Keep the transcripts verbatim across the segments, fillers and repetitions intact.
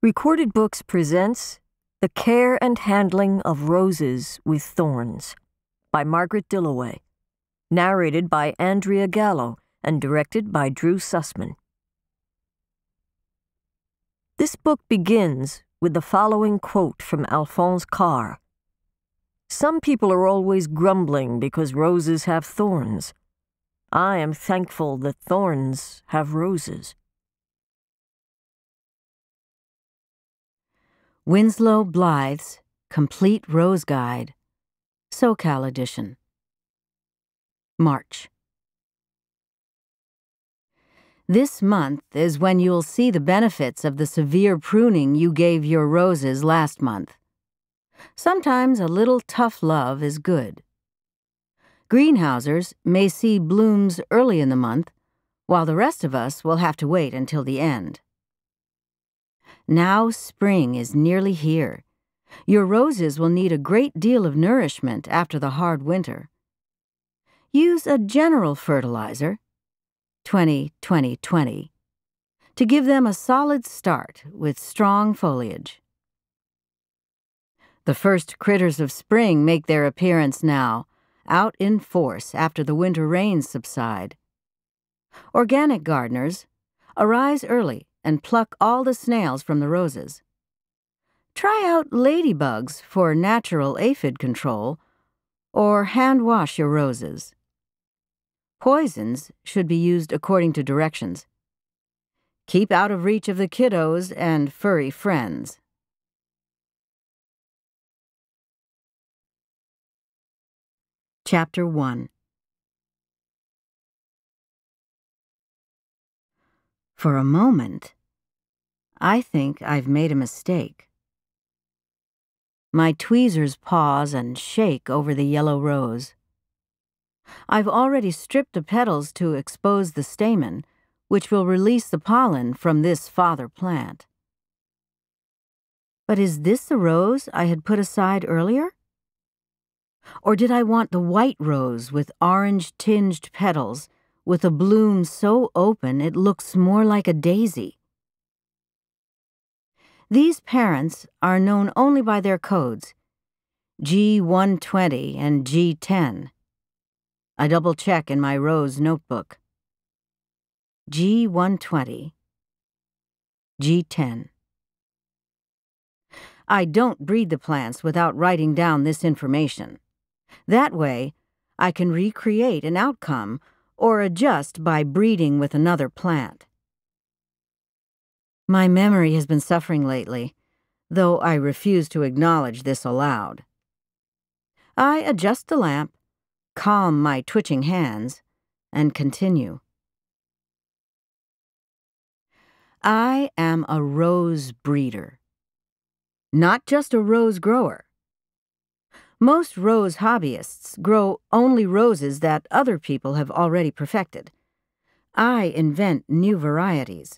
Recorded Books presents The Care and Handling of Roses with Thorns by Margaret Dilloway, narrated by Andrea Gallo and directed by Drew Sussman. This book begins with the following quote from Alphonse Karr. "Some people are always grumbling because roses have thorns. I am thankful that thorns have roses." Winslow Blythe's Complete Rose Guide, SoCal edition. March. This month is when you'll see the benefits of the severe pruning you gave your roses last month. Sometimes a little tough love is good. Greenhousers may see blooms early in the month, while the rest of us will have to wait until the end. Now spring is nearly here. Your roses will need a great deal of nourishment after the hard winter. Use a general fertilizer, twenty twenty twenty, to give them a solid start with strong foliage. The first critters of spring make their appearance now, out in force after the winter rains subside. Organic gardeners, arise early and pluck all the snails from the roses. Try out ladybugs for natural aphid control, or hand wash your roses. Poisons should be used according to directions. Keep out of reach of the kiddos and furry friends. Chapter one. For a moment, I think I've made a mistake. My tweezers pause and shake over the yellow rose. I've already stripped the petals to expose the stamen, which will release the pollen from this father plant. But is this the rose I had put aside earlier? Or did I want the white rose with orange-tinged petals, with a bloom so open it looks more like a daisy? These parents are known only by their codes, G one twenty and G ten. I double-check in my rose notebook. G one twenty, G ten. I don't breed the plants without writing down this information. That way, I can recreate an outcome or adjust by breeding with another plant. My memory has been suffering lately, though I refuse to acknowledge this aloud. I adjust the lamp, calm my twitching hands, and continue. I am a rose breeder, not just a rose grower. Most rose hobbyists grow only roses that other people have already perfected. I invent new varieties.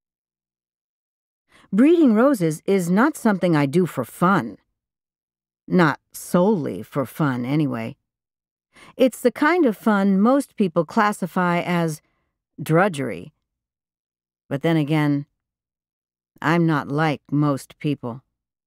Breeding roses is not something I do for fun. Not solely for fun, anyway. It's the kind of fun most people classify as drudgery. But then again, I'm not like most people.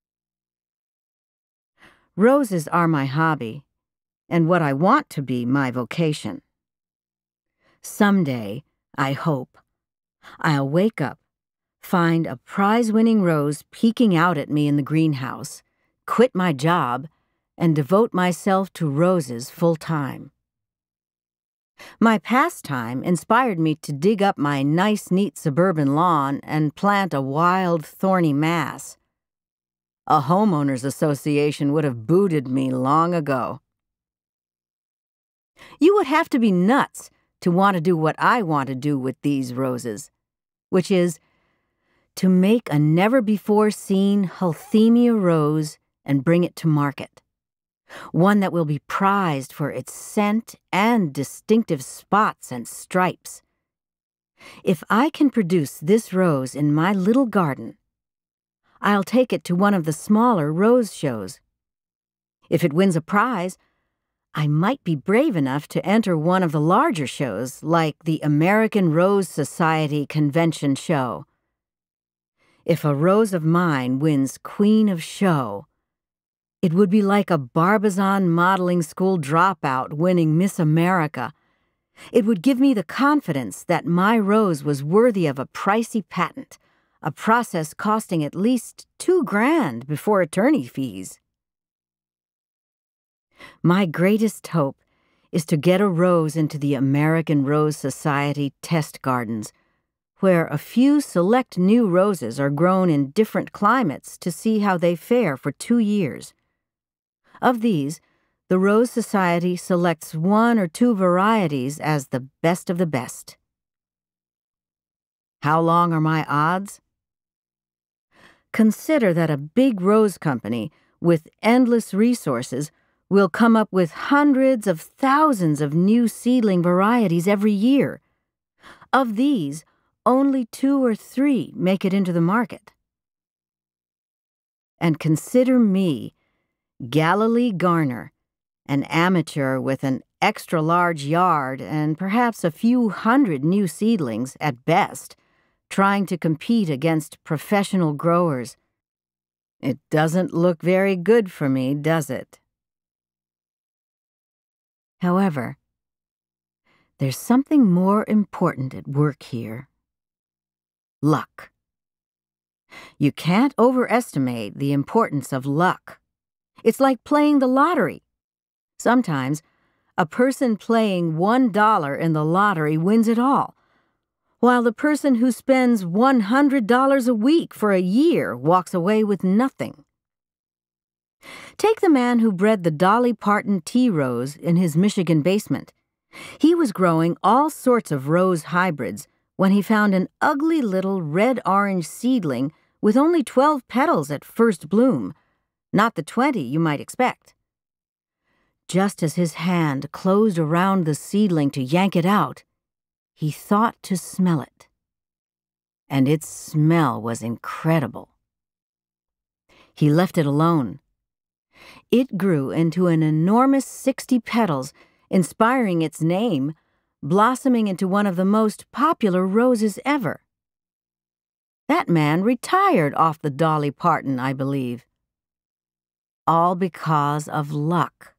Roses are my hobby, and what I want to be my vocation. Someday, I hope, I'll wake up, find a prize-winning rose peeking out at me in the greenhouse, quit my job, and devote myself to roses full-time. My pastime inspired me to dig up my nice, neat suburban lawn and plant a wild, thorny mass. A homeowners association would have booted me long ago. You would have to be nuts to want to do what I want to do with these roses, which is to make a never-before-seen Hulthemia rose and bring it to market, one that will be prized for its scent and distinctive spots and stripes. If I can produce this rose in my little garden, I'll take it to one of the smaller rose shows. If it wins a prize, I might be brave enough to enter one of the larger shows, like the American Rose Society Convention Show. if a rose of mine wins Queen of Show, it would be like a Barbizon modeling school dropout winning Miss America. It would give me the confidence that my rose was worthy of a pricey patent, a process costing at least two grand before attorney fees. My greatest hope is to get a rose into the American Rose Society test gardens, where a few select new roses are grown in different climates to see how they fare for two years. Of these, the Rose Society selects one or two varieties as the best of the best. How long are my odds? Consider that a big rose company with endless resources will come up with hundreds of thousands of new seedling varieties every year. Of these, only two or three make it into the market. And consider me, Galilee Garner, an amateur with an extra-large yard and perhaps a few hundred new seedlings at best, trying to compete against professional growers. It doesn't look very good for me, does it? However, there's something more important at work here. Luck. You can't overestimate the importance of luck. It's like playing the lottery. Sometimes, a person playing one dollar in the lottery wins it all, while the person who spends one hundred dollars a week for a year walks away with nothing. Take the man who bred the Dolly Parton tea rose in his Michigan basement. He was growing all sorts of rose hybrids when he found an ugly little red-orange seedling with only twelve petals at first bloom, not the twenty you might expect. Just as his hand closed around the seedling to yank it out, he thought to smell it. And its smell was incredible. He left it alone. It grew into an enormous sixty petals, inspiring its name, blossoming into one of the most popular roses ever. That man retired off the Dolly Parton, I believe. All because of luck.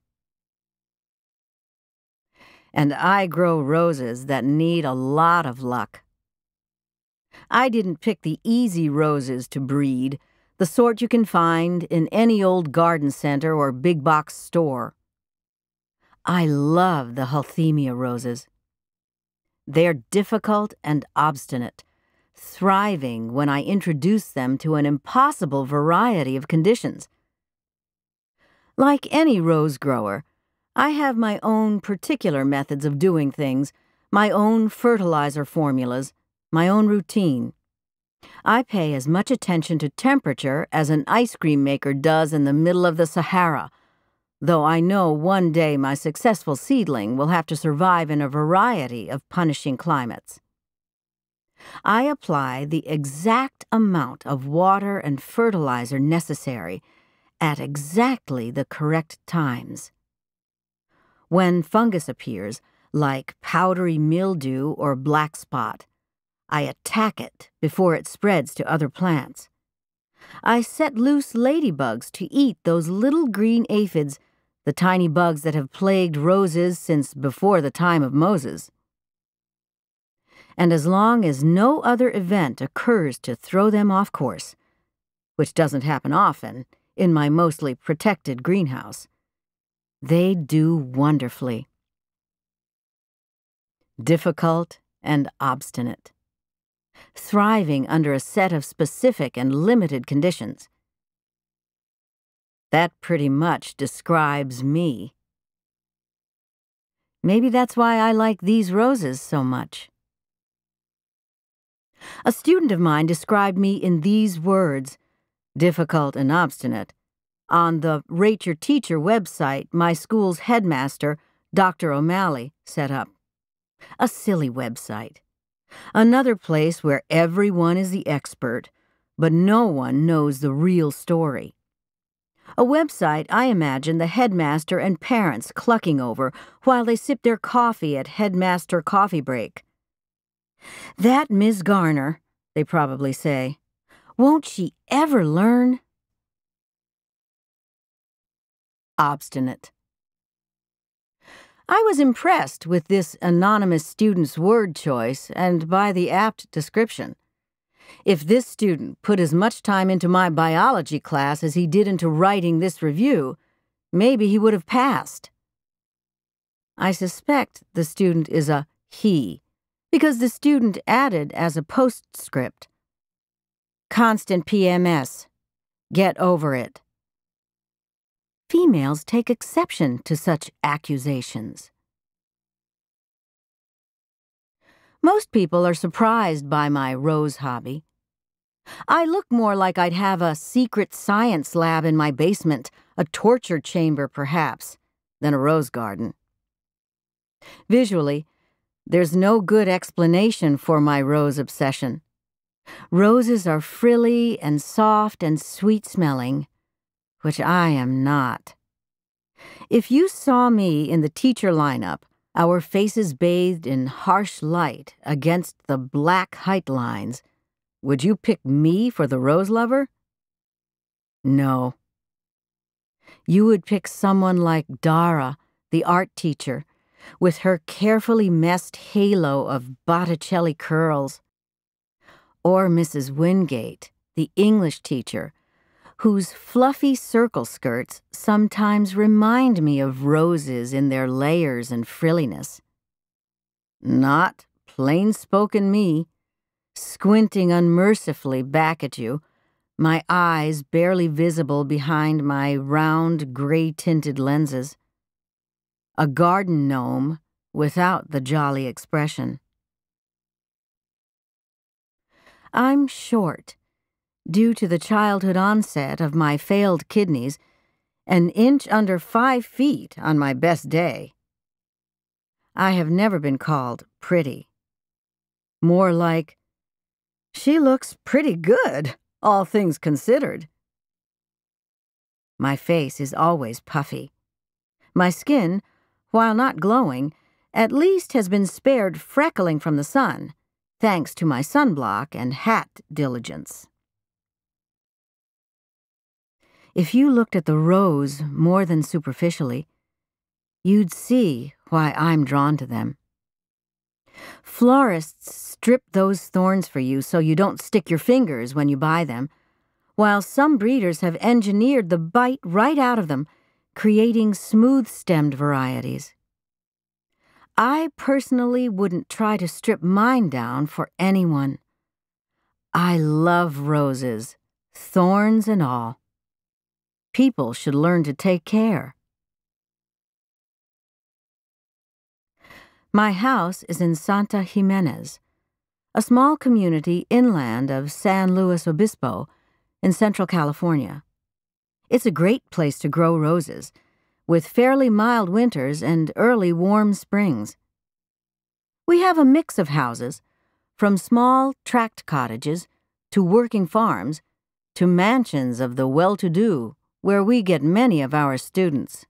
And I grow roses that need a lot of luck. I didn't pick the easy roses to breed, the sort you can find in any old garden center or big box store. I love the Hulthemia roses. They're difficult and obstinate, thriving when I introduce them to an impossible variety of conditions. Like any rose grower, I have my own particular methods of doing things, my own fertilizer formulas, my own routine. I pay as much attention to temperature as an ice cream maker does in the middle of the Sahara, though I know one day my successful seedling will have to survive in a variety of punishing climates. I apply the exact amount of water and fertilizer necessary at exactly the correct times. When fungus appears, like powdery mildew or black spot, I attack it before it spreads to other plants. I set loose ladybugs to eat those little green aphids, the tiny bugs that have plagued roses since before the time of Moses. And as long as no other event occurs to throw them off course, which doesn't happen often in my mostly protected greenhouse, they do wonderfully. Difficult and obstinate, thriving under a set of specific and limited conditions. That pretty much describes me. Maybe that's why I like these roses so much. A student of mine described me in these words, difficult and obstinate, on the Rate Your Teacher website my school's headmaster, Doctor O'Malley, set up. A silly website. Another place where everyone is the expert, but no one knows the real story. A website I imagine the headmaster and parents clucking over while they sip their coffee at headmaster coffee break. That Miss Garner, they probably say, Won't she ever learn? Obstinate. I was impressed with this anonymous student's word choice and by the apt description. If this student put as much time into my biology class as he did into writing this review, maybe he would have passed. I suspect the student is a he, because the student added as a postscript, "Constant P M S. Get over it." Females take exception to such accusations. Most people are surprised by my rose hobby. I look more like I'd have a secret science lab in my basement, a torture chamber perhaps, than a rose garden. Visually, there's no good explanation for my rose obsession. Roses are frilly and soft and sweet-smelling, which I am not. If you saw me in the teacher lineup, our faces bathed in harsh light against the black height lines, would you pick me for the rose lover? No. You would pick someone like Dara, the art teacher, with her carefully messed halo of Botticelli curls, or Missus Wingate, the English teacher, whose fluffy circle skirts sometimes remind me of roses in their layers and frilliness. Not plain-spoken me, squinting unmercifully back at you, my eyes barely visible behind my round, gray-tinted lenses. A garden gnome without the jolly expression. I'm short, due to the childhood onset of my failed kidneys, an inch under five feet on my best day. I have never been called pretty. More like, she looks pretty good, all things considered. My face is always puffy. My skin, while not glowing, at least has been spared freckling from the sun, thanks to my sunblock and hat diligence. If you looked at the rose more than superficially, you'd see why I'm drawn to them. Florists strip those thorns for you so you don't stick your fingers when you buy them, while some breeders have engineered the bite right out of them, creating smooth-stemmed varieties. I personally wouldn't try to strip mine down for anyone. I love roses, thorns and all. People should learn to take care. My house is in Santa Jimenez, a small community inland of San Luis Obispo in Central California. It's a great place to grow roses, with fairly mild winters and early warm springs. We have a mix of houses, from small tract cottages to working farms to mansions of the well-to-do, where we get many of our students.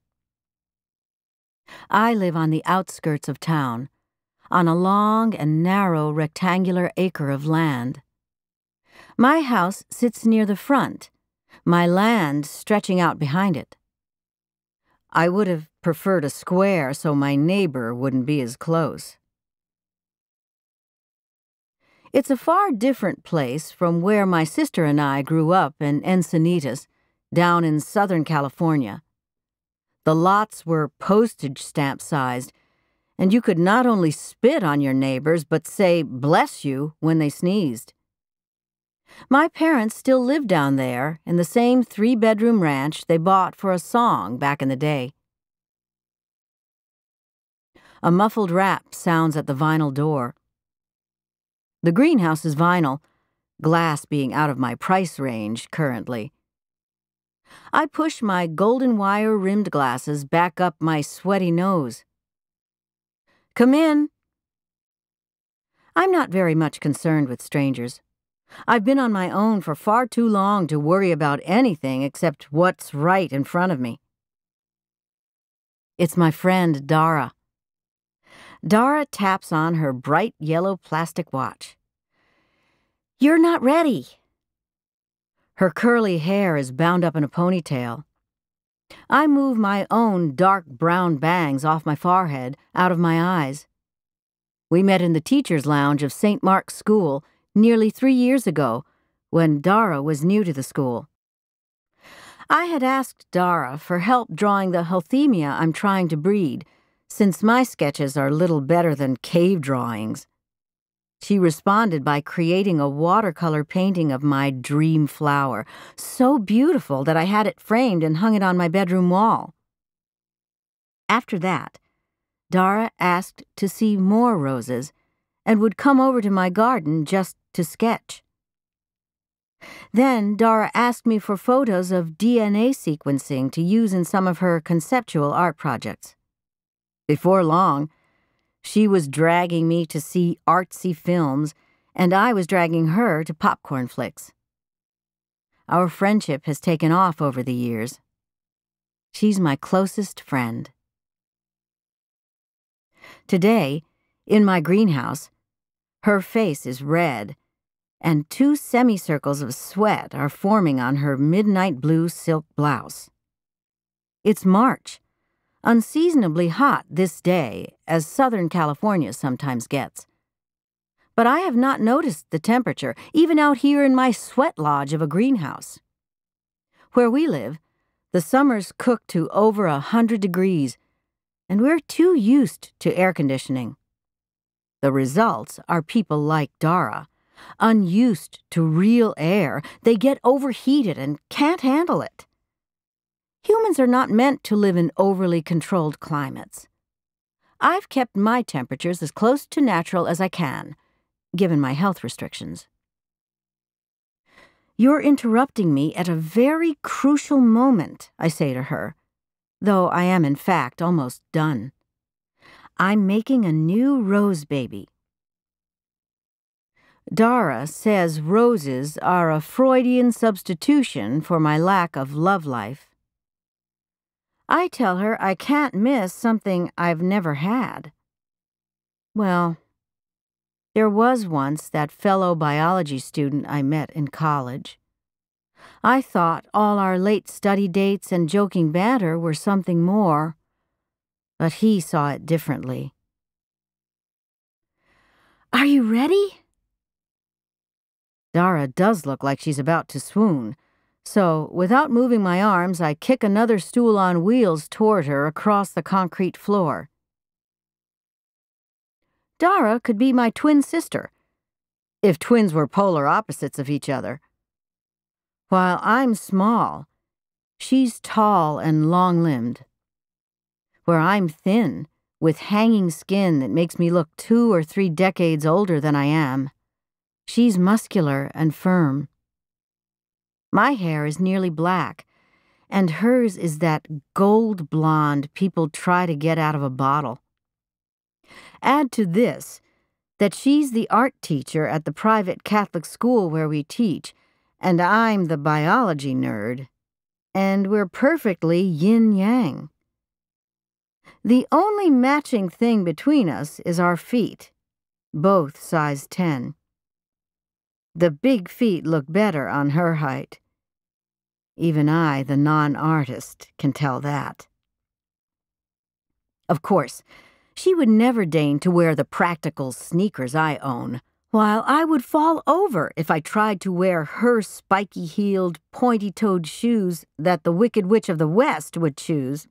I live on the outskirts of town, on a long and narrow rectangular acre of land. My house sits near the front, my land stretching out behind it. I would have preferred a square so my neighbor wouldn't be as close. It's a far different place from where my sister and I grew up in Encinitas, down in Southern California. The lots were postage stamp sized, and you could not only spit on your neighbors but say "bless you" when they sneezed. My parents still live down there in the same three-bedroom ranch they bought for a song back in the day. A muffled rap sounds at the vinyl door. The greenhouse is vinyl, glass being out of my price range currently. I push my golden wire-rimmed glasses back up my sweaty nose. Come in. I'm not very much concerned with strangers. I've been on my own for far too long to worry about anything except what's right in front of me. It's my friend Dara. Dara taps on her bright yellow plastic watch. You're not ready. Her curly hair is bound up in a ponytail. I move my own dark brown bangs off my forehead, out of my eyes. We met in the teacher's lounge of Saint Mark's School nearly three years ago, when Dara was new to the school. I had asked Dara for help drawing the Hulthemia I'm trying to breed, since my sketches are little better than cave drawings. She responded by creating a watercolor painting of my dream flower, so beautiful that I had it framed and hung it on my bedroom wall. After that, Dara asked to see more roses and would come over to my garden just to sketch. Then Dara asked me for photos of D N A sequencing to use in some of her conceptual art projects. Before long, she was dragging me to see artsy films, and I was dragging her to popcorn flicks. Our friendship has taken off over the years. She's my closest friend. Today, in my greenhouse, her face is red, and two semicircles of sweat are forming on her midnight blue silk blouse. It's March, unseasonably hot this day, as Southern California sometimes gets. But I have not noticed the temperature, even out here in my sweat lodge of a greenhouse. Where we live, the summers cook to over a hundred degrees, and we're too used to air conditioning. The results are people like Dara. Unused to real air, they get overheated and can't handle it. Humans are not meant to live in overly controlled climates. I've kept my temperatures as close to natural as I can, given my health restrictions. You're interrupting me at a very crucial moment, I say to her, though I am in fact almost done. I'm making a new rose baby. Dara says roses are a Freudian substitution for my lack of love life. I tell her I can't miss something I've never had. Well, there was once that fellow biology student I met in college. I thought all our late study dates and joking banter were something more, but he saw it differently. Are you ready? Dara does look like she's about to swoon. So, without moving my arms, I kick another stool on wheels toward her across the concrete floor. Dara could be my twin sister, if twins were polar opposites of each other. While I'm small, she's tall and long-limbed. Where I'm thin, with hanging skin that makes me look two or three decades older than I am, she's muscular and firm. My hair is nearly black, and hers is that gold blonde people try to get out of a bottle. Add to this that she's the art teacher at the private Catholic school where we teach, and I'm the biology nerd, and we're perfectly yin-yang. The only matching thing between us is our feet, both size ten. The big feet look better on her height. Even I, the non-artist, can tell that. Of course, she would never deign to wear the practical sneakers I own, while I would fall over if I tried to wear her spiky-heeled, pointy-toed shoes that the Wicked Witch of the West would choose.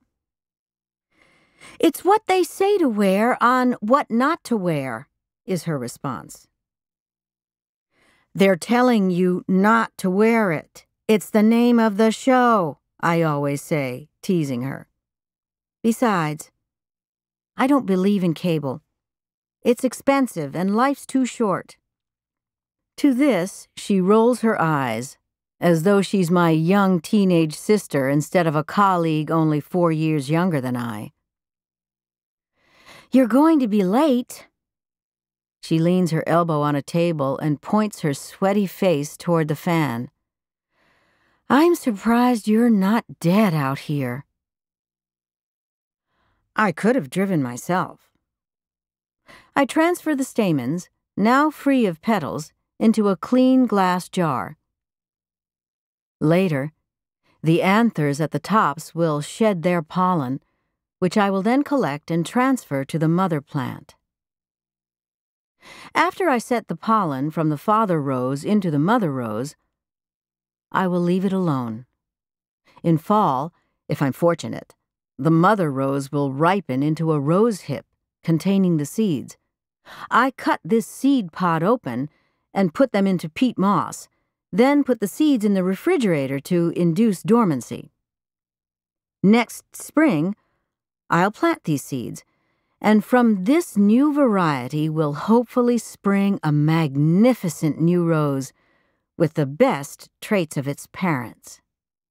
It's what they say to wear on what not to wear, is her response. They're telling you not to wear it. It's the name of the show, I always say, teasing her. Besides, I don't believe in cable. It's expensive and life's too short. To this, she rolls her eyes, as though she's my young teenage sister instead of a colleague only four years younger than I. You're going to be late. She leans her elbow on a table and points her sweaty face toward the fan. I'm surprised you're not dead out here. I could have driven myself. I transfer the stamens, now free of petals, into a clean glass jar. Later, the anthers at the tops will shed their pollen, which I will then collect and transfer to the mother plant. After I set the pollen from the father rose into the mother rose, I will leave it alone. In fall, if I'm fortunate, the mother rose will ripen into a rose hip containing the seeds. I cut this seed pod open and put them into peat moss, then put the seeds in the refrigerator to induce dormancy. Next spring, I'll plant these seeds, and from this new variety will hopefully spring a magnificent new rose with the best traits of its parents.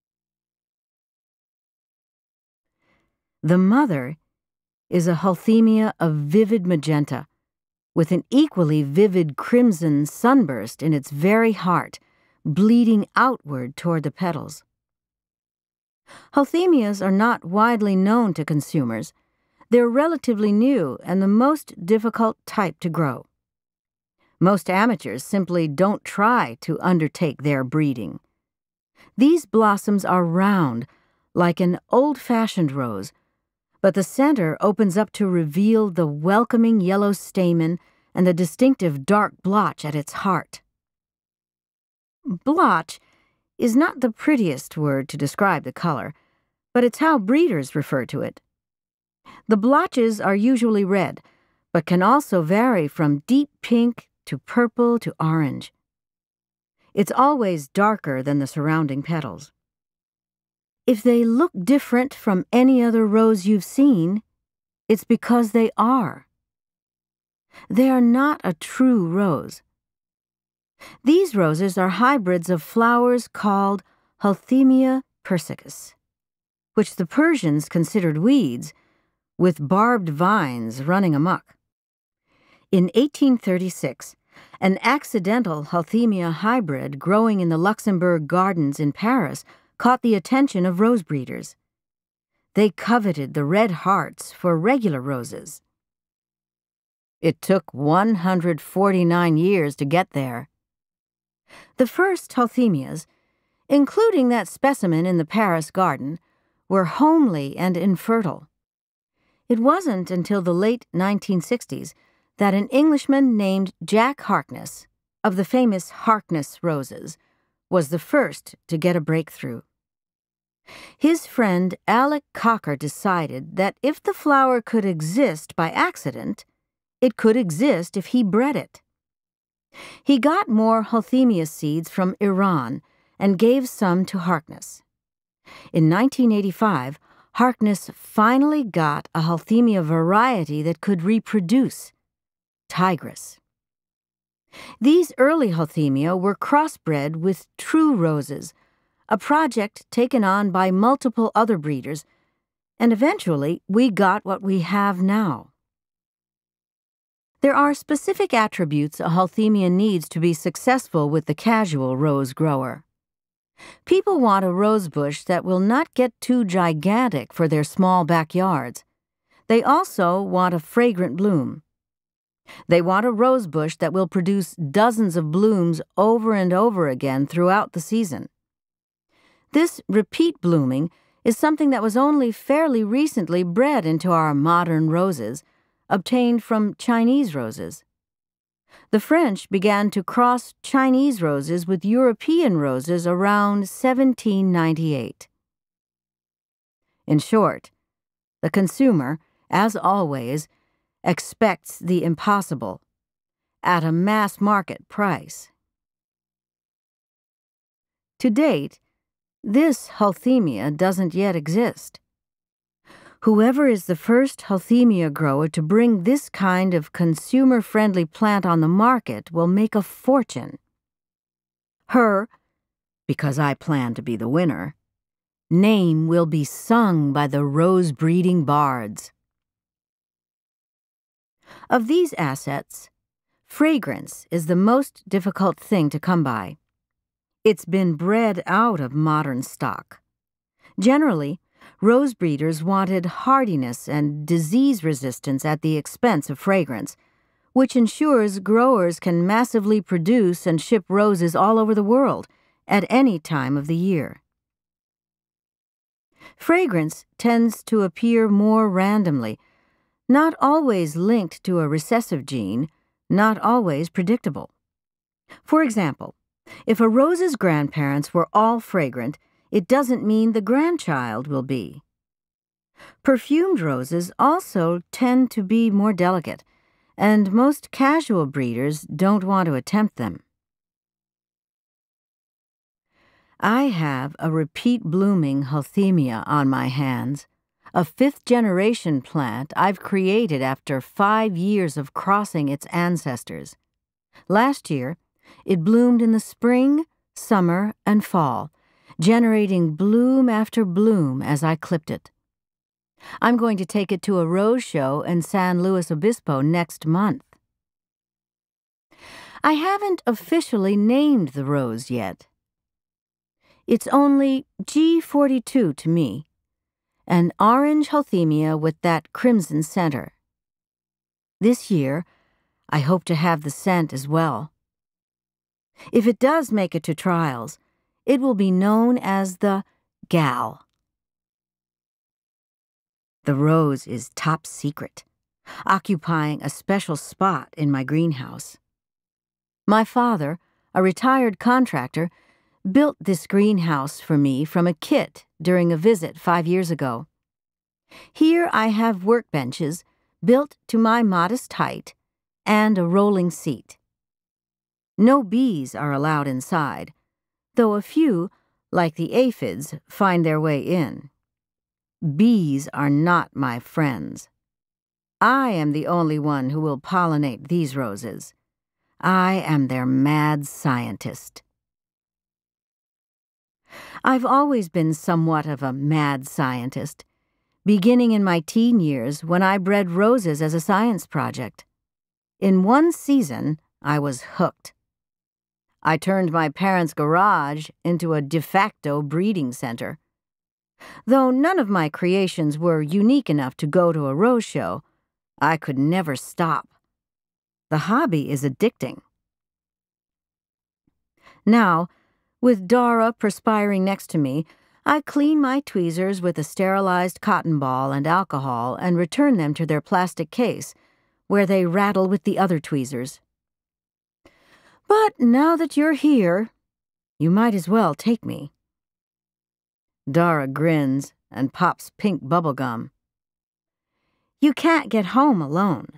The mother is a Hulthemia of vivid magenta, with an equally vivid crimson sunburst in its very heart, bleeding outward toward the petals. Hulthemias are not widely known to consumers. They're relatively new and the most difficult type to grow. Most amateurs simply don't try to undertake their breeding. These blossoms are round, like an old-fashioned rose, but the center opens up to reveal the welcoming yellow stamen and the distinctive dark blotch at its heart. Blotch is not the prettiest word to describe the color, but it's how breeders refer to it. The blotches are usually red, but can also vary from deep pink to purple to orange. It's always darker than the surrounding petals. If they look different from any other rose you've seen, it's because they are. They are not a true rose. These roses are hybrids of flowers called Hulthemia persicus, which the Persians considered weeds, with barbed vines running amok. In eighteen thirty-six, an accidental Hulthemia hybrid growing in the Luxembourg Gardens in Paris caught the attention of rose breeders. They coveted the red hearts for regular roses. It took one hundred forty-nine years to get there. The first Hulthemias, including that specimen in the Paris garden, were homely and infertile. It wasn't until the late nineteen sixties that an Englishman named Jack Harkness, of the famous Harkness roses, was the first to get a breakthrough. His friend Alec Cocker decided that if the flower could exist by accident, it could exist if he bred it. He got more Hulthemia seeds from Iran and gave some to Harkness. In nineteen eighty-five, Harkness finally got a Hulthemia variety that could reproduce, Tigress. These early Hulthemia were crossbred with true roses, a project taken on by multiple other breeders, and eventually we got what we have now. There are specific attributes a Hulthemia needs to be successful with the casual rose grower. People want a rose bush that will not get too gigantic for their small backyards. They also want a fragrant bloom. They want a rose bush that will produce dozens of blooms over and over again throughout the season. This repeat blooming is something that was only fairly recently bred into our modern roses, obtained from Chinese roses. The French began to cross Chinese roses with European roses around seventeen ninety-eight. In short, the consumer, as always, expects the impossible at a mass market price. To date, this Hulthemia doesn't yet exist. Whoever is the first Hulthemia grower to bring this kind of consumer-friendly plant on the market will make a fortune. Her, because I plan to be the winner, name will be sung by the rose-breeding bards. Of these assets, fragrance is the most difficult thing to come by. It's been bred out of modern stock. Generally, rose breeders wanted hardiness and disease resistance at the expense of fragrance, which ensures growers can massively produce and ship roses all over the world, at any time of the year. Fragrance tends to appear more randomly, not always linked to a recessive gene, not always predictable. For example, if a rose's grandparents were all fragrant, it doesn't mean the grandchild will be. Perfumed roses also tend to be more delicate, and most casual breeders don't want to attempt them. I have a repeat blooming Hulthemia on my hands, a fifth-generation plant I've created after five years of crossing its ancestors. Last year, it bloomed in the spring, summer, and fall, generating bloom after bloom as I clipped it. I'm going to take it to a rose show in San Luis Obispo next month. I haven't officially named the rose yet. It's only G forty-two to me, an orange Hulthemia with that crimson center. This year, I hope to have the scent as well. If it does make it to trials, it will be known as the Gal. The rose is top secret, occupying a special spot in my greenhouse. My father, a retired contractor, built this greenhouse for me from a kit during a visit five years ago. Here I have workbenches built to my modest height and a rolling seat. No bees are allowed inside, though a few, like the aphids, find their way in. Bees are not my friends. I am the only one who will pollinate these roses. I am their mad scientist. I've always been somewhat of a mad scientist, beginning in my teen years when I bred roses as a science project. In one season, I was hooked. I turned my parents' garage into a de facto breeding center. Though none of my creations were unique enough to go to a rose show, I could never stop. The hobby is addicting. Now, with Dara perspiring next to me, I clean my tweezers with a sterilized cotton ball and alcohol and return them to their plastic case, where they rattle with the other tweezers. But now that you're here, you might as well take me. Dara grins and pops pink bubble gum. You can't get home alone.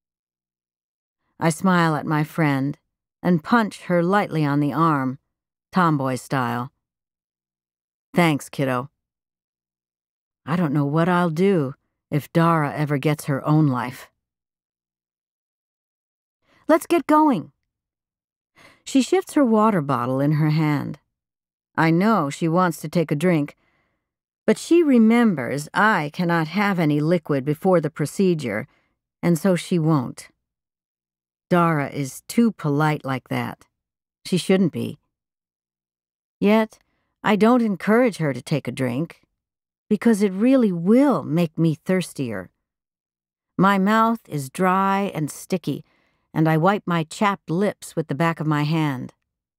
I smile at my friend and punch her lightly on the arm, tomboy style. Thanks, kiddo. I don't know what I'll do if Dara ever gets her own life. Let's get going. She shifts her water bottle in her hand. I know she wants to take a drink, but she remembers I cannot have any liquid before the procedure, and so she won't. Dara is too polite like that. She shouldn't be. Yet, I don't encourage her to take a drink, because it really will make me thirstier. My mouth is dry and sticky, and I wipe my chapped lips with the back of my hand.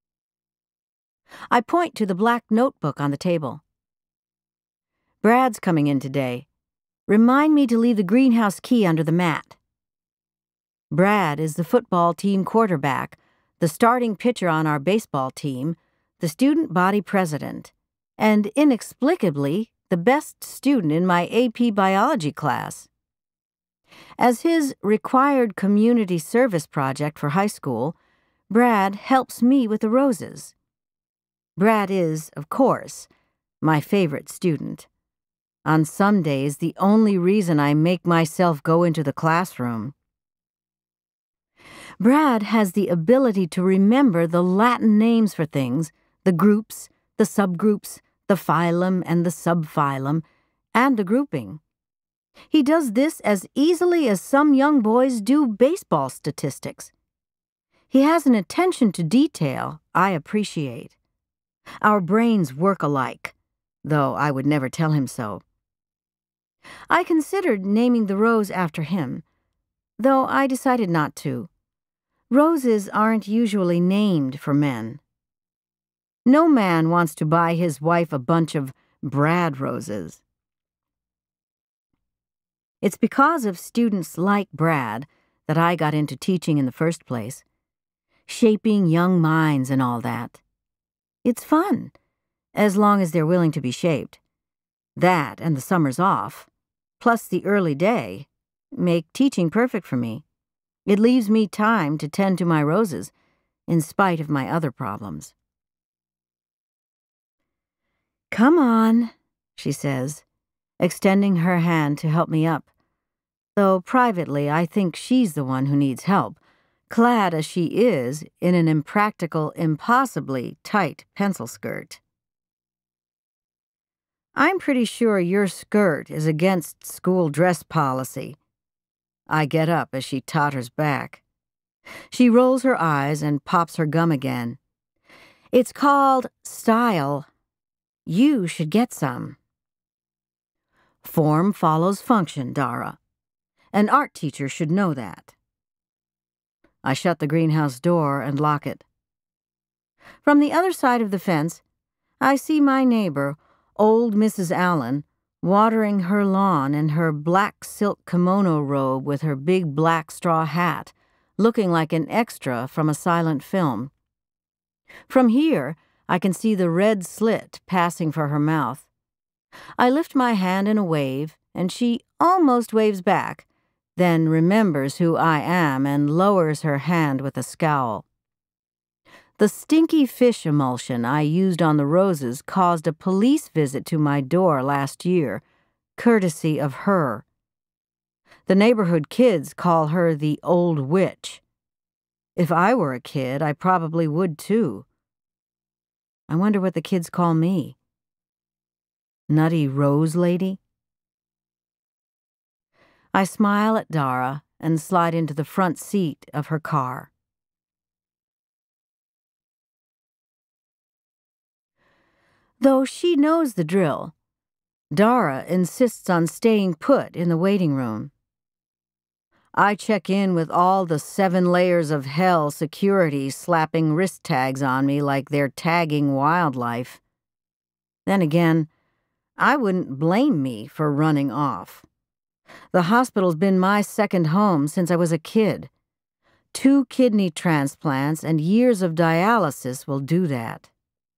I point to the black notebook on the table. Brad's coming in today. Remind me to leave the greenhouse key under the mat. Brad is the football team quarterback, the starting pitcher on our baseball team, the student body president, and inexplicably the best student in my A P biology class. As his required community service project for high school, Brad helps me with the roses. Brad is, of course, my favorite student. On some days, the only reason I make myself go into the classroom. Brad has the ability to remember the Latin names for things, the groups, the subgroups, the phylum and the subphylum, and the grouping. He does this as easily as some young boys do baseball statistics. He has an attention to detail I appreciate. Our brains work alike, though I would never tell him so. I considered naming the rose after him, though I decided not to. Roses aren't usually named for men. No man wants to buy his wife a bunch of Brad roses. It's because of students like Brad that I got into teaching in the first place. Shaping young minds and all that. It's fun, as long as they're willing to be shaped. That and the summers off, plus the early day, make teaching perfect for me. It leaves me time to tend to my roses, in spite of my other problems. "Come on," she says, extending her hand to help me up, though privately I think she's the one who needs help, clad as she is in an impractical, impossibly tight pencil skirt. "I'm pretty sure your skirt is against school dress policy." I get up as she totters back. She rolls her eyes and pops her gum again. "It's called style. You should get some." Form follows function, Dara. An art teacher should know that. I shut the greenhouse door and lock it. From the other side of the fence, I see my neighbor, old Missus Allen, watering her lawn in her black silk kimono robe with her big black straw hat, looking like an extra from a silent film. From here, I can see the red slit passing for her mouth. I lift my hand in a wave, and she almost waves back, then remembers who I am and lowers her hand with a scowl. The stinky fish emulsion I used on the roses caused a police visit to my door last year, courtesy of her. The neighborhood kids call her the old witch. If I were a kid, I probably would too. I wonder what the kids call me. Nutty Rose Lady? I smile at Dara and slide into the front seat of her car. Though she knows the drill, Dara insists on staying put in the waiting room. I check in with all the seven layers of hell security slapping wrist tags on me like they're tagging wildlife. Then again, I wouldn't blame me for running off. The hospital's been my second home since I was a kid. Two kidney transplants and years of dialysis will do that.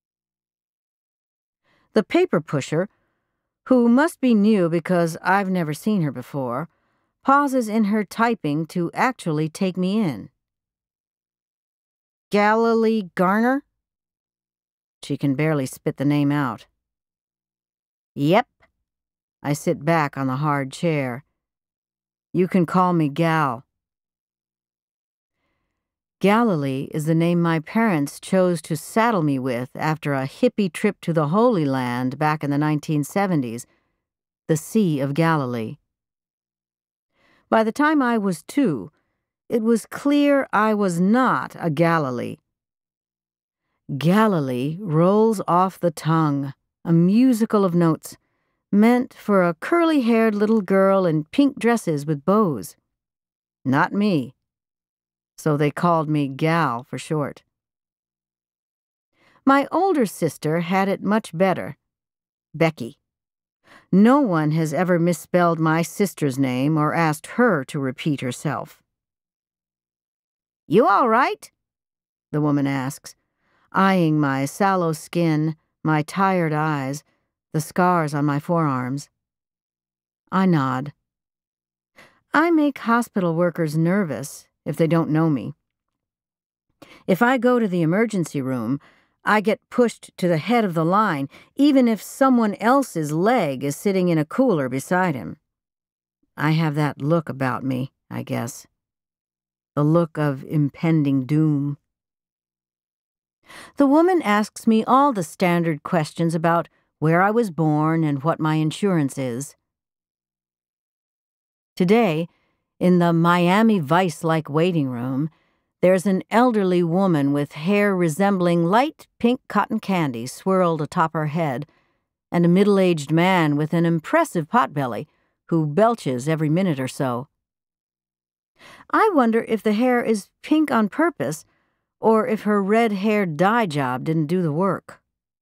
The paper pusher, who must be new because I've never seen her before, pauses in her typing to actually take me in. Galilee Garner? She can barely spit the name out. Yep. I sit back on the hard chair. You can call me Gal. Galilee is the name my parents chose to saddle me with after a hippie trip to the Holy Land back in the nineteen seventies, the Sea of Galilee. By the time I was two, it was clear I was not a Galilee. Galilee rolls off the tongue, a musical of notes, meant for a curly-haired little girl in pink dresses with bows. Not me. So they called me Gal for short. My older sister had it much better. Becky. No one has ever misspelled my sister's name or asked her to repeat herself. You all right? The woman asks, eyeing my sallow skin, my tired eyes, the scars on my forearms. I nod. I make hospital workers nervous if they don't know me. If I go to the emergency room, I get pushed to the head of the line, even if someone else's leg is sitting in a cooler beside him. I have that look about me, I guess. The look of impending doom. The woman asks me all the standard questions about where I was born and what my insurance is. Today, in the Miami Vice-like waiting room, there's an elderly woman with hair resembling light pink cotton candy swirled atop her head, and a middle-aged man with an impressive potbelly who belches every minute or so. I wonder if the hair is pink on purpose or if her red-haired dye job didn't do the work.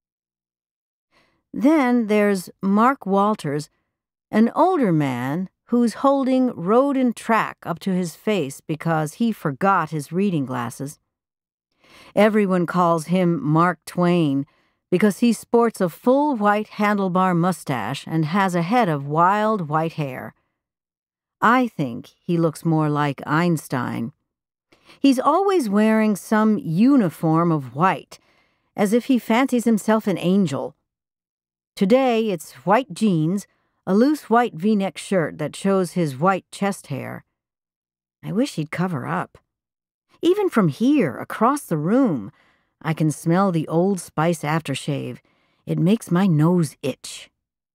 Then there's Mark Walters, an older man who's holding road and track up to his face because he forgot his reading glasses. Everyone calls him Mark Twain because he sports a full white handlebar mustache and has a head of wild white hair. I think he looks more like Einstein. He's always wearing some uniform of white, as if he fancies himself an angel. Today it's white jeans, a loose white V-neck shirt that shows his white chest hair. I wish he'd cover up. Even from here, across the room, I can smell the Old Spice aftershave. It makes my nose itch.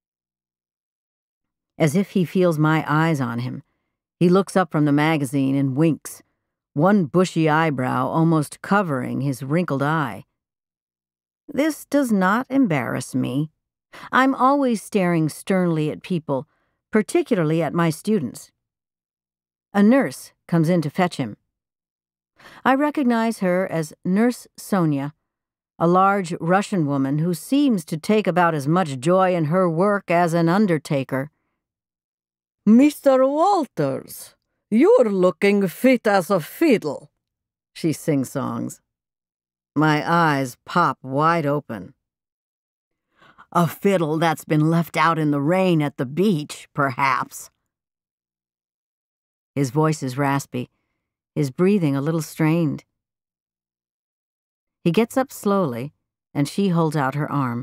As if he feels my eyes on him, he looks up from the magazine and winks, one bushy eyebrow almost covering his wrinkled eye. This does not embarrass me. I'm always staring sternly at people, particularly at my students. A nurse comes in to fetch him. I recognize her as Nurse Sonia, a large Russian woman who seems to take about as much joy in her work as an undertaker. "Mister Walters, you're looking fit as a fiddle," she sing-songs. My eyes pop wide open. A fiddle that's been left out in the rain at the beach, perhaps. His voice is raspy, his breathing a little strained. He gets up slowly, and she holds out her arm.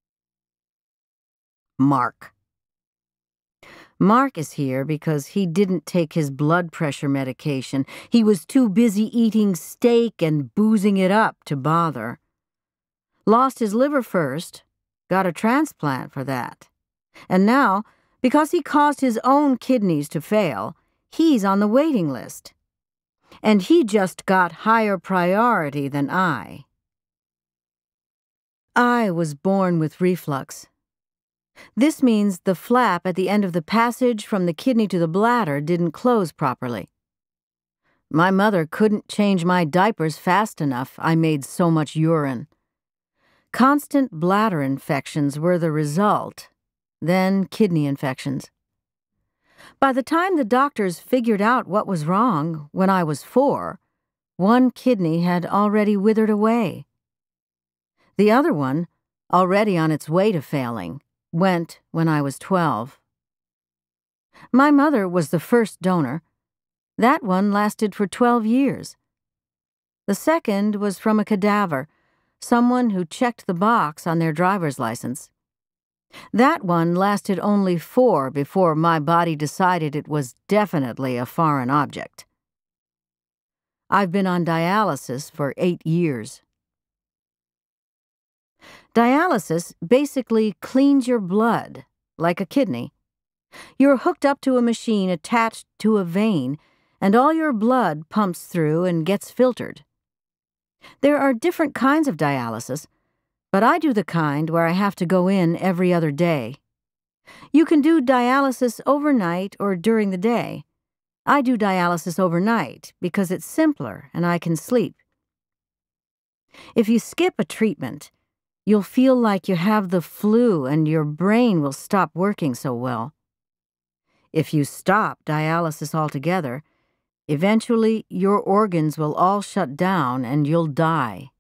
Mark. Mark is here because he didn't take his blood pressure medication. He was too busy eating steak and boozing it up to bother. Lost his liver first, got a transplant for that. And now, because he caused his own kidneys to fail, he's on the waiting list. And he just got higher priority than I. I was born with reflux. This means the flap at the end of the passage from the kidney to the bladder didn't close properly. My mother couldn't change my diapers fast enough. I made so much urine. Constant bladder infections were the result, then kidney infections. By the time the doctors figured out what was wrong when I was four, one kidney had already withered away. The other one, already on its way to failing, went when I was twelve. My mother was the first donor. That one lasted for twelve years. The second was from a cadaver, someone who checked the box on their driver's license. That one lasted only four before my body decided it was definitely a foreign object. I've been on dialysis for eight years. Dialysis basically cleans your blood, like a kidney. You're hooked up to a machine attached to a vein, and all your blood pumps through and gets filtered. There are different kinds of dialysis, but I do the kind where I have to go in every other day. You can do dialysis overnight or during the day. I do dialysis overnight because it's simpler and I can sleep. If you skip a treatment, you'll feel like you have the flu and your brain will stop working so well. If you stop dialysis altogether, eventually your organs will all shut down and you'll die.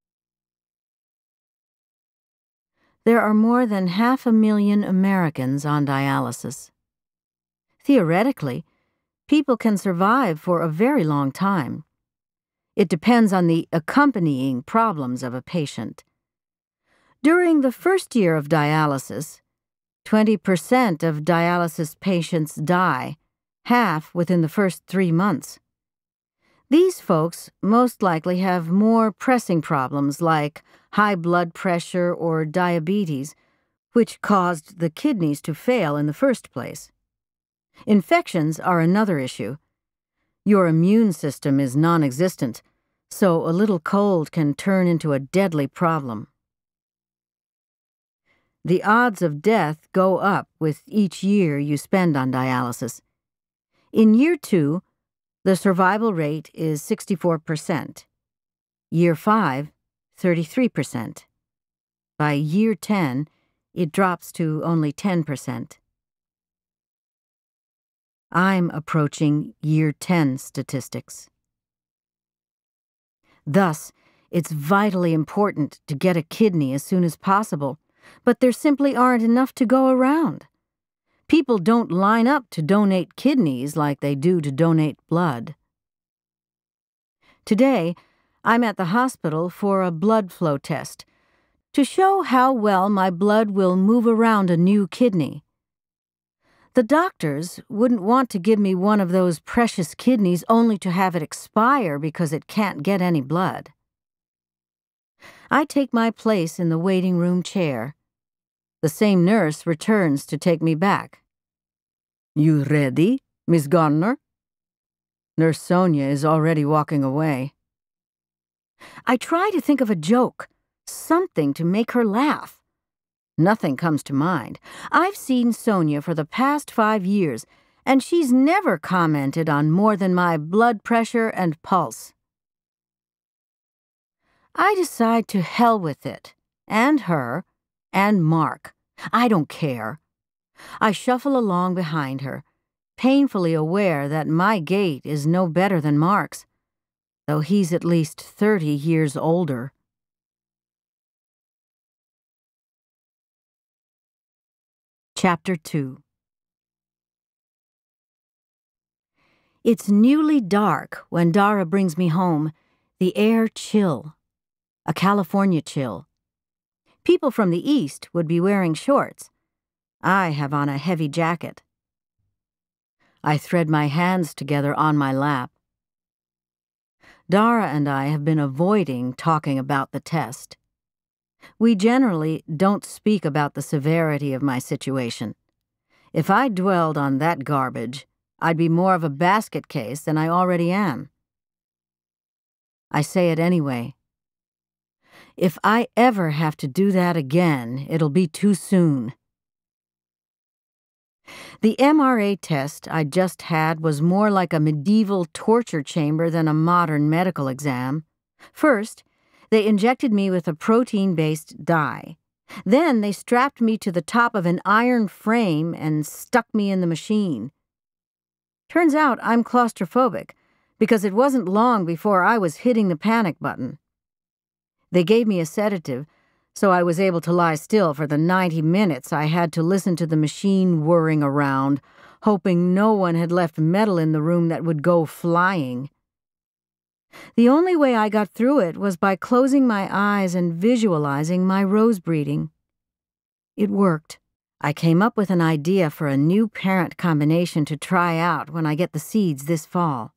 There are more than half a million Americans on dialysis. Theoretically, people can survive for a very long time. It depends on the accompanying problems of a patient. During the first year of dialysis, twenty percent of dialysis patients die, half within the first three months. These folks most likely have more pressing problems like high blood pressure or diabetes, which caused the kidneys to fail in the first place. Infections are another issue. Your immune system is non-existent, so a little cold can turn into a deadly problem. The odds of death go up with each year you spend on dialysis. In year two, the survival rate is sixty-four percent. Year five, thirty-three percent. By year ten, it drops to only ten percent. I'm approaching year ten statistics. Thus, it's vitally important to get a kidney as soon as possible, but there simply aren't enough to go around. People don't line up to donate kidneys like they do to donate blood. Today, I'm at the hospital for a blood flow test to show how well my blood will move around a new kidney. The doctors wouldn't want to give me one of those precious kidneys only to have it expire because it can't get any blood. I take my place in the waiting room chair. The same nurse returns to take me back. "You ready, Miss Garner?" Nurse Sonia is already walking away. I try to think of a joke, something to make her laugh. Nothing comes to mind. I've seen Sonia for the past five years, and she's never commented on more than my blood pressure and pulse. I decide to hell with it, and her, and Mark. I don't care. I shuffle along behind her, painfully aware that my gait is no better than Mark's, though he's at least thirty years older. Chapter two. It's newly dark when Dara brings me home, the air chill, a California chill. People from the east would be wearing shorts. I have on a heavy jacket. I thread my hands together on my lap. Dara and I have been avoiding talking about the test. We generally don't speak about the severity of my situation. If I dwelled on that garbage, I'd be more of a basket case than I already am. I say it anyway. If I ever have to do that again, it'll be too soon. The M R A test I just had was more like a medieval torture chamber than a modern medical exam. First, they injected me with a protein-based dye. Then they strapped me to the top of an iron frame and stuck me in the machine. Turns out I'm claustrophobic, because it wasn't long before I was hitting the panic button. They gave me a sedative, so I was able to lie still for the ninety minutes I had to listen to the machine whirring around, hoping no one had left metal in the room that would go flying. The only way I got through it was by closing my eyes and visualizing my rose breeding. It worked. I came up with an idea for a new parent combination to try out when I get the seeds this fall.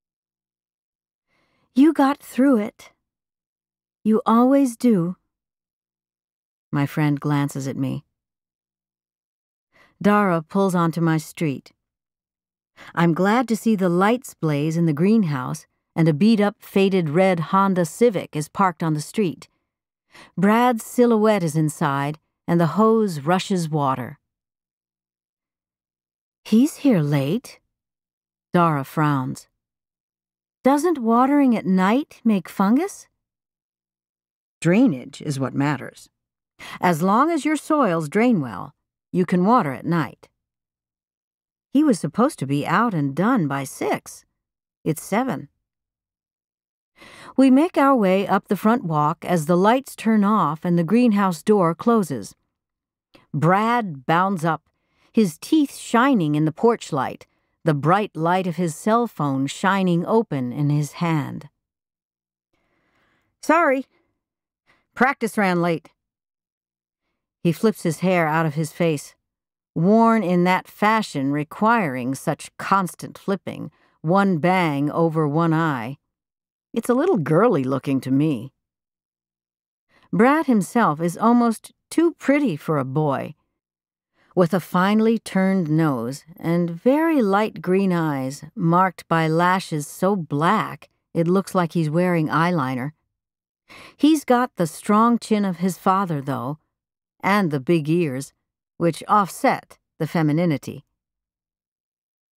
You got through it. You always do. My friend glances at me. Dara pulls onto my street. I'm glad to see the lights blaze in the greenhouse, and a beat-up, faded red Honda Civic is parked on the street. Brad's silhouette is inside, and the hose rushes water. He's here late. Dara frowns. Doesn't watering at night make fungus? Drainage is what matters. As long as your soils drain well, you can water at night. He was supposed to be out and done by six. It's seven. We make our way up the front walk as the lights turn off and the greenhouse door closes. Brad bounds up, his teeth shining in the porch light, the bright light of his cell phone shining open in his hand. Sorry. Practice ran late. He flips his hair out of his face, worn in that fashion requiring such constant flipping, one bang over one eye. It's a little girly looking to me. Brad himself is almost too pretty for a boy, with a finely turned nose and very light green eyes marked by lashes so black it looks like he's wearing eyeliner. He's got the strong chin of his father, though, and the big ears, which offset the femininity.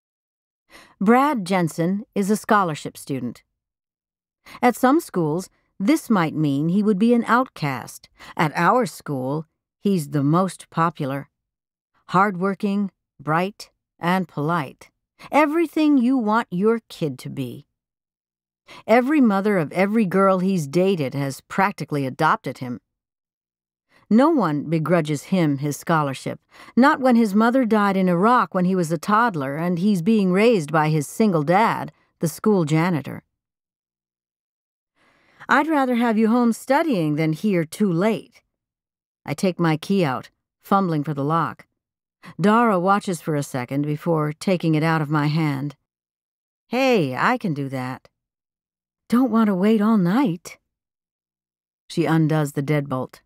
Brad Jensen is a scholarship student. At some schools, This might mean he would be an outcast. At our school, he's the most popular. Hardworking, bright, and polite. Everything you want your kid to be. Every mother of every girl he's dated has practically adopted him. No one begrudges him his scholarship, not when his mother died in Iraq when he was a toddler and he's being raised by his single dad, the school janitor. I'd rather have you home studying than here too late. I take my key out, fumbling for the lock. Dara watches for a second before taking it out of my hand. Hey, I can do that. Don't want to wait all night. She undoes the deadbolt.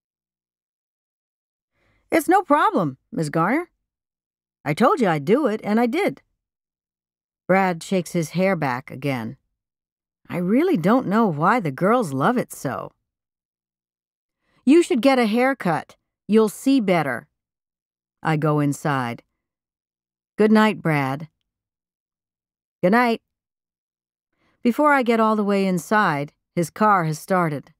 It's no problem, Miss Garner. I told you I'd do it, and I did. Brad shakes his hair back again. I really don't know why the girls love it so. You should get a haircut. You'll see better. I go inside. Good night, Brad. Good night. Before I get all the way inside, his car has started.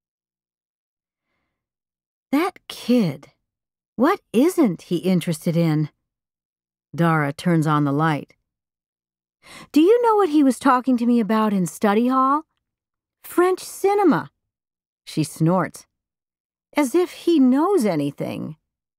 That kid. What isn't he interested in? Dara turns on the light. Do you know what he was talking to me about in study hall? French cinema. She snorts. As if he knows anything.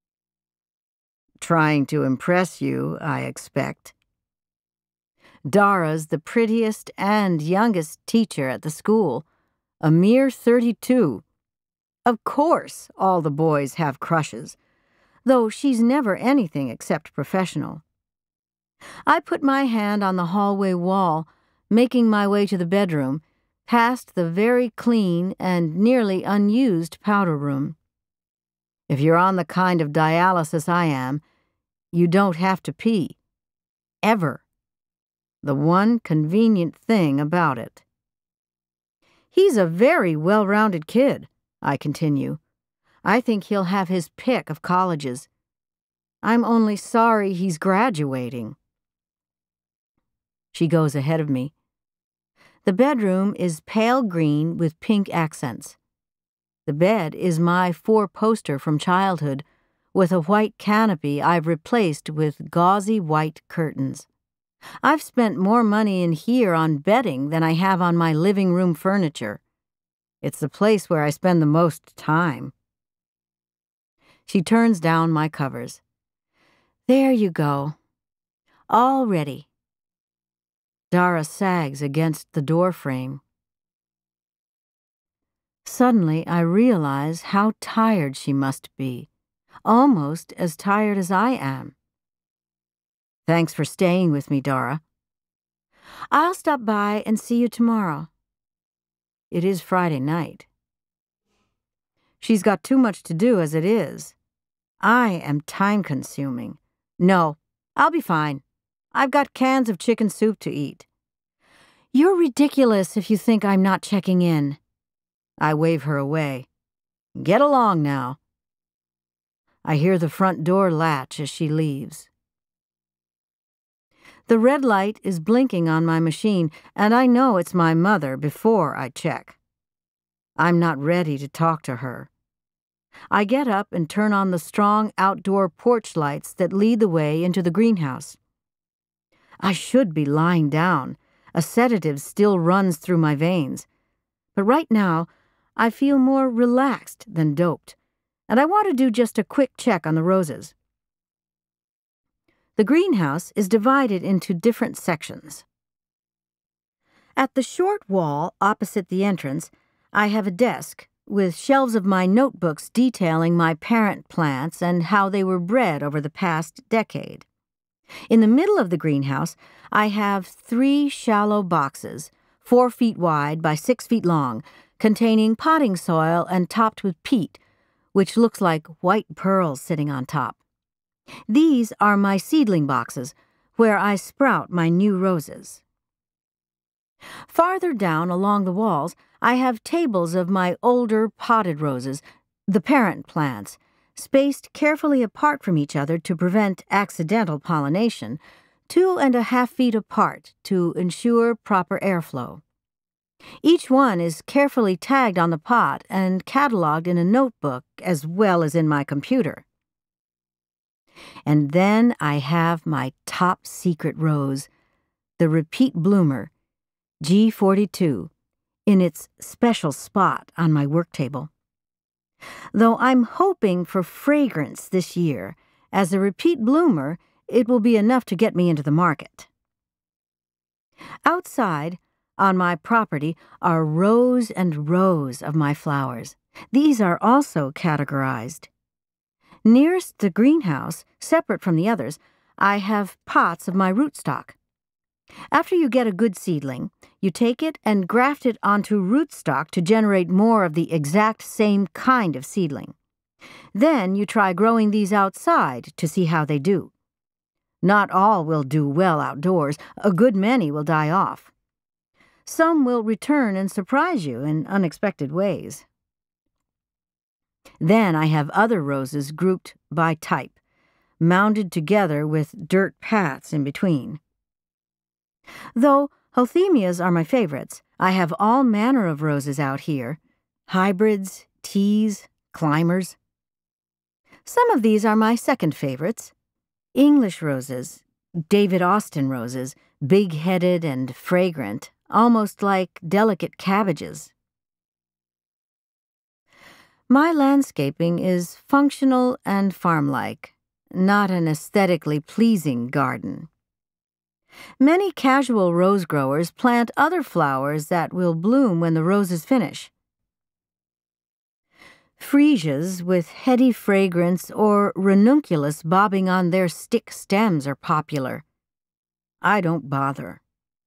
Trying to impress you, I expect. Dara's the prettiest and youngest teacher at the school, a mere thirty-two. Of course, all the boys have crushes, though she's never anything except professional. I put my hand on the hallway wall, making my way to the bedroom, past the very clean and nearly unused powder room. If you're on the kind of dialysis I am, you don't have to pee. Ever. The one convenient thing about it. He's a very well-rounded kid, I continue. I think he'll have his pick of colleges. I'm only sorry he's graduating. She goes ahead of me. The bedroom is pale green with pink accents. The bed is my four-poster from childhood, with a white canopy I've replaced with gauzy white curtains. I've spent more money in here on bedding than I have on my living room furniture. It's the place where I spend the most time. She turns down my covers. There you go. All ready. Dara sags against the door frame. Suddenly, I realize how tired she must be, almost as tired as I am. Thanks for staying with me, Dara. I'll stop by and see you tomorrow. It is Friday night. She's got too much to do as it is. I am time-consuming. No, I'll be fine. I've got cans of chicken soup to eat. You're ridiculous if you think I'm not checking in. I wave her away. Get along now. I hear the front door latch as she leaves. The red light is blinking on my machine, and I know it's my mother before I check. I'm not ready to talk to her. I get up and turn on the strong outdoor porch lights that lead the way into the greenhouse. I should be lying down. A sedative still runs through my veins. But right now, I feel more relaxed than doped, and I want to do just a quick check on the roses. The greenhouse is divided into different sections. At the short wall opposite the entrance, I have a desk with shelves of my notebooks detailing my parent plants and how they were bred over the past decade. In the middle of the greenhouse, I have three shallow boxes, four feet wide by six feet long, containing potting soil and topped with peat, which looks like white pearls sitting on top. These are my seedling boxes, where I sprout my new roses. Farther down along the walls, I have tables of my older potted roses, the parent plants, spaced carefully apart from each other to prevent accidental pollination, two and a half feet apart to ensure proper airflow. Each one is carefully tagged on the pot and cataloged in a notebook as well as in my computer. And then I have my top secret rose, the repeat bloomer, G forty-two, in its special spot on my work table. Though I'm hoping for fragrance this year, as a repeat bloomer, it will be enough to get me into the market. Outside, on my property, are rows and rows of my flowers. These are also categorized. Nearest the greenhouse, separate from the others, I have pots of my rootstock. After you get a good seedling, you take it and graft it onto rootstock to generate more of the exact same kind of seedling. Then you try growing these outside to see how they do. Not all will do well outdoors. A good many will die off. Some will return and surprise you in unexpected ways. Then I have other roses grouped by type, mounded together with dirt paths in between. Though Hulthemias are my favorites, I have all manner of roses out here, hybrids, teas, climbers. Some of these are my second favorites. English roses, David Austin roses, big-headed and fragrant, almost like delicate cabbages. My landscaping is functional and farm-like, not an aesthetically pleasing garden. Many casual rose growers plant other flowers that will bloom when the roses finish. Freesias with heady fragrance or ranunculus bobbing on their stick stems are popular. I don't bother.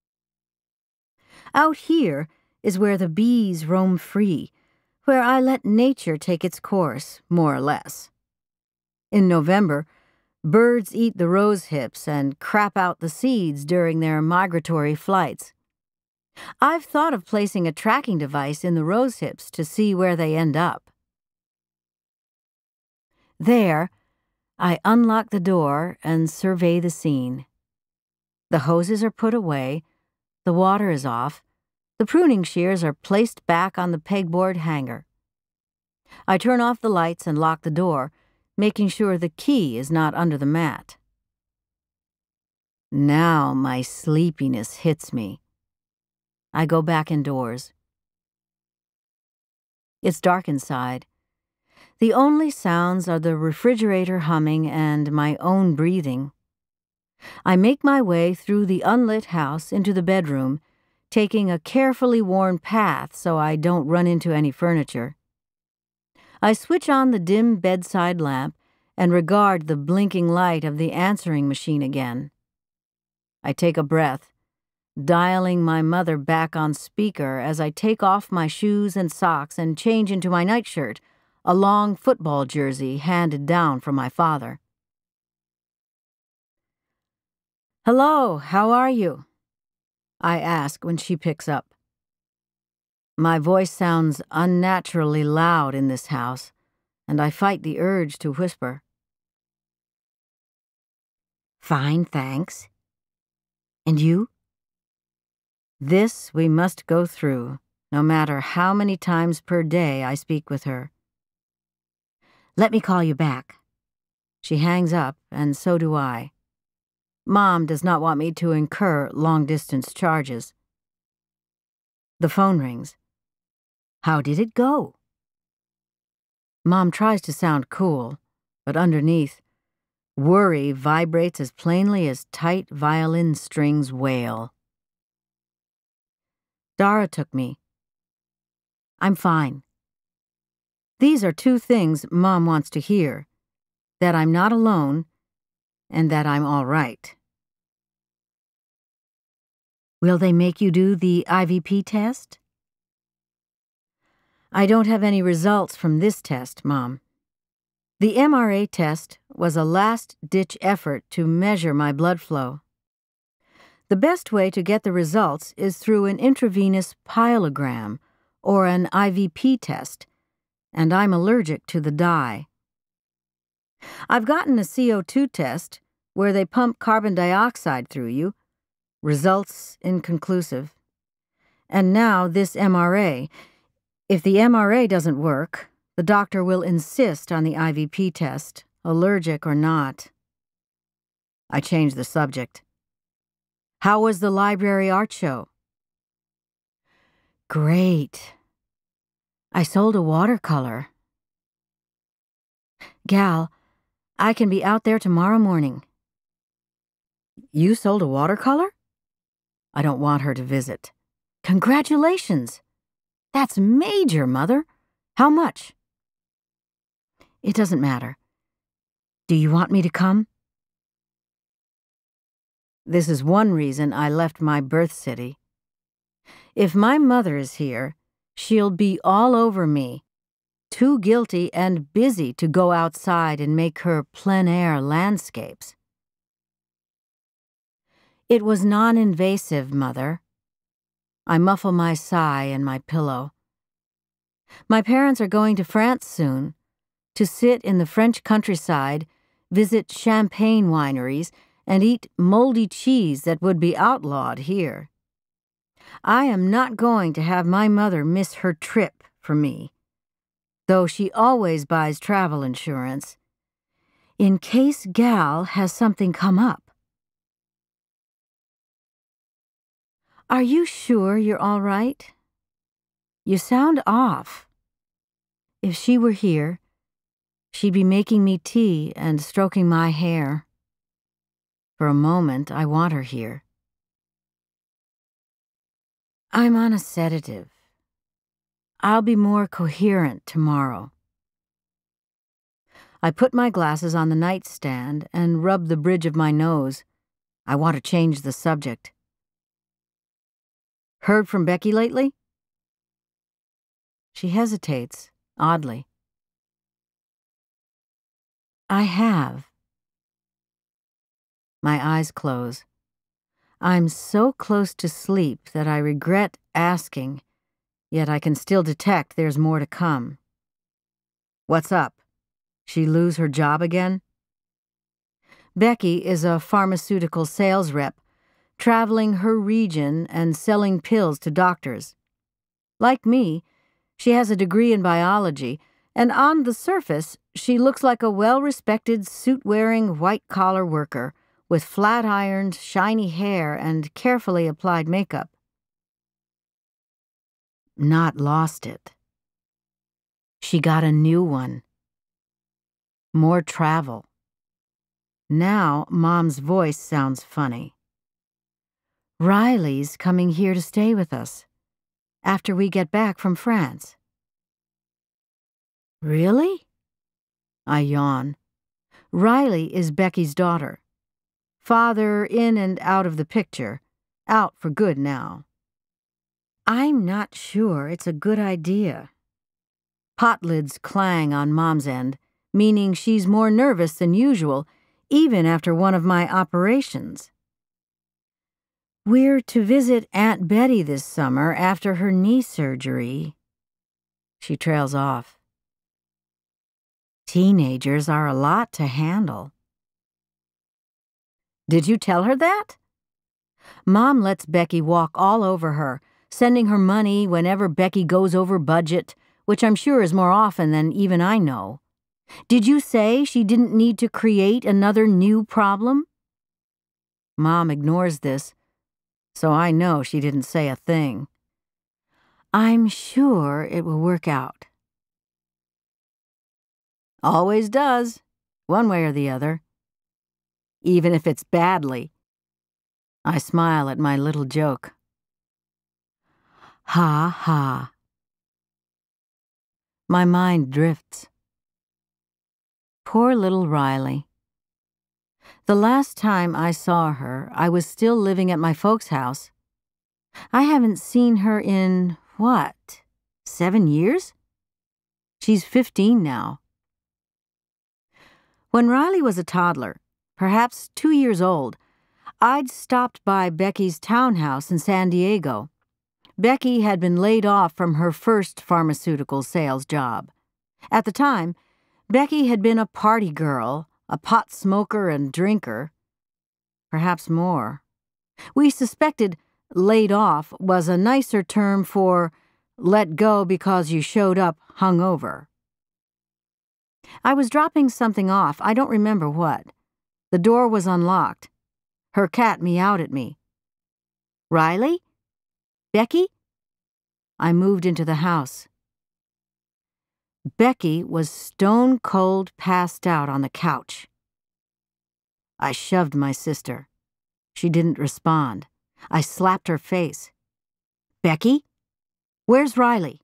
Out here is where the bees roam free, where I let nature take its course, more or less. In November, birds eat the rose hips and crap out the seeds during their migratory flights. I've thought of placing a tracking device in the rose hips to see where they end up. There, I unlock the door and survey the scene. The hoses are put away, the water is off, the pruning shears are placed back on the pegboard hanger. I turn off the lights and lock the door, making sure the key is not under the mat. Now my sleepiness hits me. I go back indoors. It's dark inside. The only sounds are the refrigerator humming and my own breathing. I make my way through the unlit house into the bedroom, taking a carefully worn path so I don't run into any furniture. I switch on the dim bedside lamp and regard the blinking light of the answering machine again. I take a breath, dialing my mother back on speaker as I take off my shoes and socks and change into my nightshirt, a long football jersey handed down from my father. "Hello, how are you?" I ask when she picks up. My voice sounds unnaturally loud in this house, and I fight the urge to whisper. "Fine, thanks. And you?" This we must go through, no matter how many times per day I speak with her. "Let me call you back." She hangs up, and so do I. Mom does not want me to incur long-distance charges. The phone rings. "How did it go?" Mom tries to sound cool, but underneath, worry vibrates as plainly as tight violin strings wail. Dara took me. I'm fine. These are two things Mom wants to hear, that I'm not alone and that I'm all right. Will they make you do the I V P test? I don't have any results from this test, Mom. The M R A test was a last-ditch effort to measure my blood flow. The best way to get the results is through an intravenous pyelogram or an I V P test, and I'm allergic to the dye. I've gotten a C O two test where they pump carbon dioxide through you. Results inconclusive. And now this M R A. If the M R A doesn't work, the doctor will insist on the I V P test, allergic or not. I changed the subject. How was the library art show? Great. I sold a watercolor. Gal, I can be out there tomorrow morning. You sold a watercolor? I don't want her to visit. Congratulations! That's major, Mother. How much? It doesn't matter. Do you want me to come? This is one reason I left my birth city. If my mother is here, she'll be all over me, too guilty and busy to go outside and make her plein air landscapes. It was non-invasive, Mother. I muffle my sigh in my pillow. My parents are going to France soon, to sit in the French countryside, visit champagne wineries, and eat moldy cheese that would be outlawed here. I am not going to have my mother miss her trip for me, though she always buys travel insurance, in case Gal has something come up. Are you sure you're all right? You sound off. If she were here, she'd be making me tea and stroking my hair. For a moment, I want her here. I'm on a sedative. I'll be more coherent tomorrow. I put my glasses on the nightstand and rub the bridge of my nose. I want to change the subject. Heard from Becky lately? She hesitates, oddly. I have. My eyes close. I'm so close to sleep that I regret asking, yet I can still detect there's more to come. What's up? She lose her job again? Becky is a pharmaceutical sales rep, traveling her region and selling pills to doctors. Like me, she has a degree in biology, and on the surface, she looks like a well-respected, suit-wearing, white-collar worker with flat-ironed, shiny hair and carefully applied makeup. Not lost it. She got a new one. More travel. Now, Mom's voice sounds funny. Riley's coming here to stay with us, after we get back from France. Really? I yawn. Riley is Becky's daughter. Father in and out of the picture, out for good now. I'm not sure it's a good idea. Pot lids clang on Mom's end, meaning she's more nervous than usual, even after one of my operations. We're to visit Aunt Betty this summer after her knee surgery. She trails off. Teenagers are a lot to handle. Did you tell her that? Mom lets Becky walk all over her, sending her money whenever Becky goes over budget, which I'm sure is more often than even I know. Did you say she didn't need to create another new problem? Mom ignores this, so I know she didn't say a thing. I'm sure it will work out. Always does, one way or the other. Even if it's badly. I smile at my little joke. Ha ha. My mind drifts. Poor little Riley. The last time I saw her, I was still living at my folks' house. I haven't seen her in, what, seven years? She's fifteen now. When Riley was a toddler, perhaps two years old, I'd stopped by Becky's townhouse in San Diego. Becky had been laid off from her first pharmaceutical sales job. At the time, Becky had been a party girl, a pot smoker and drinker. Perhaps more. We suspected, laid off was a nicer term for let go because you showed up hungover. I was dropping something off, I don't remember what. The door was unlocked. Her cat meowed at me. Riley? Becky? I moved into the house. Becky was stone cold passed out on the couch. I shoved my sister. She didn't respond. I slapped her face. Becky? Where's Riley?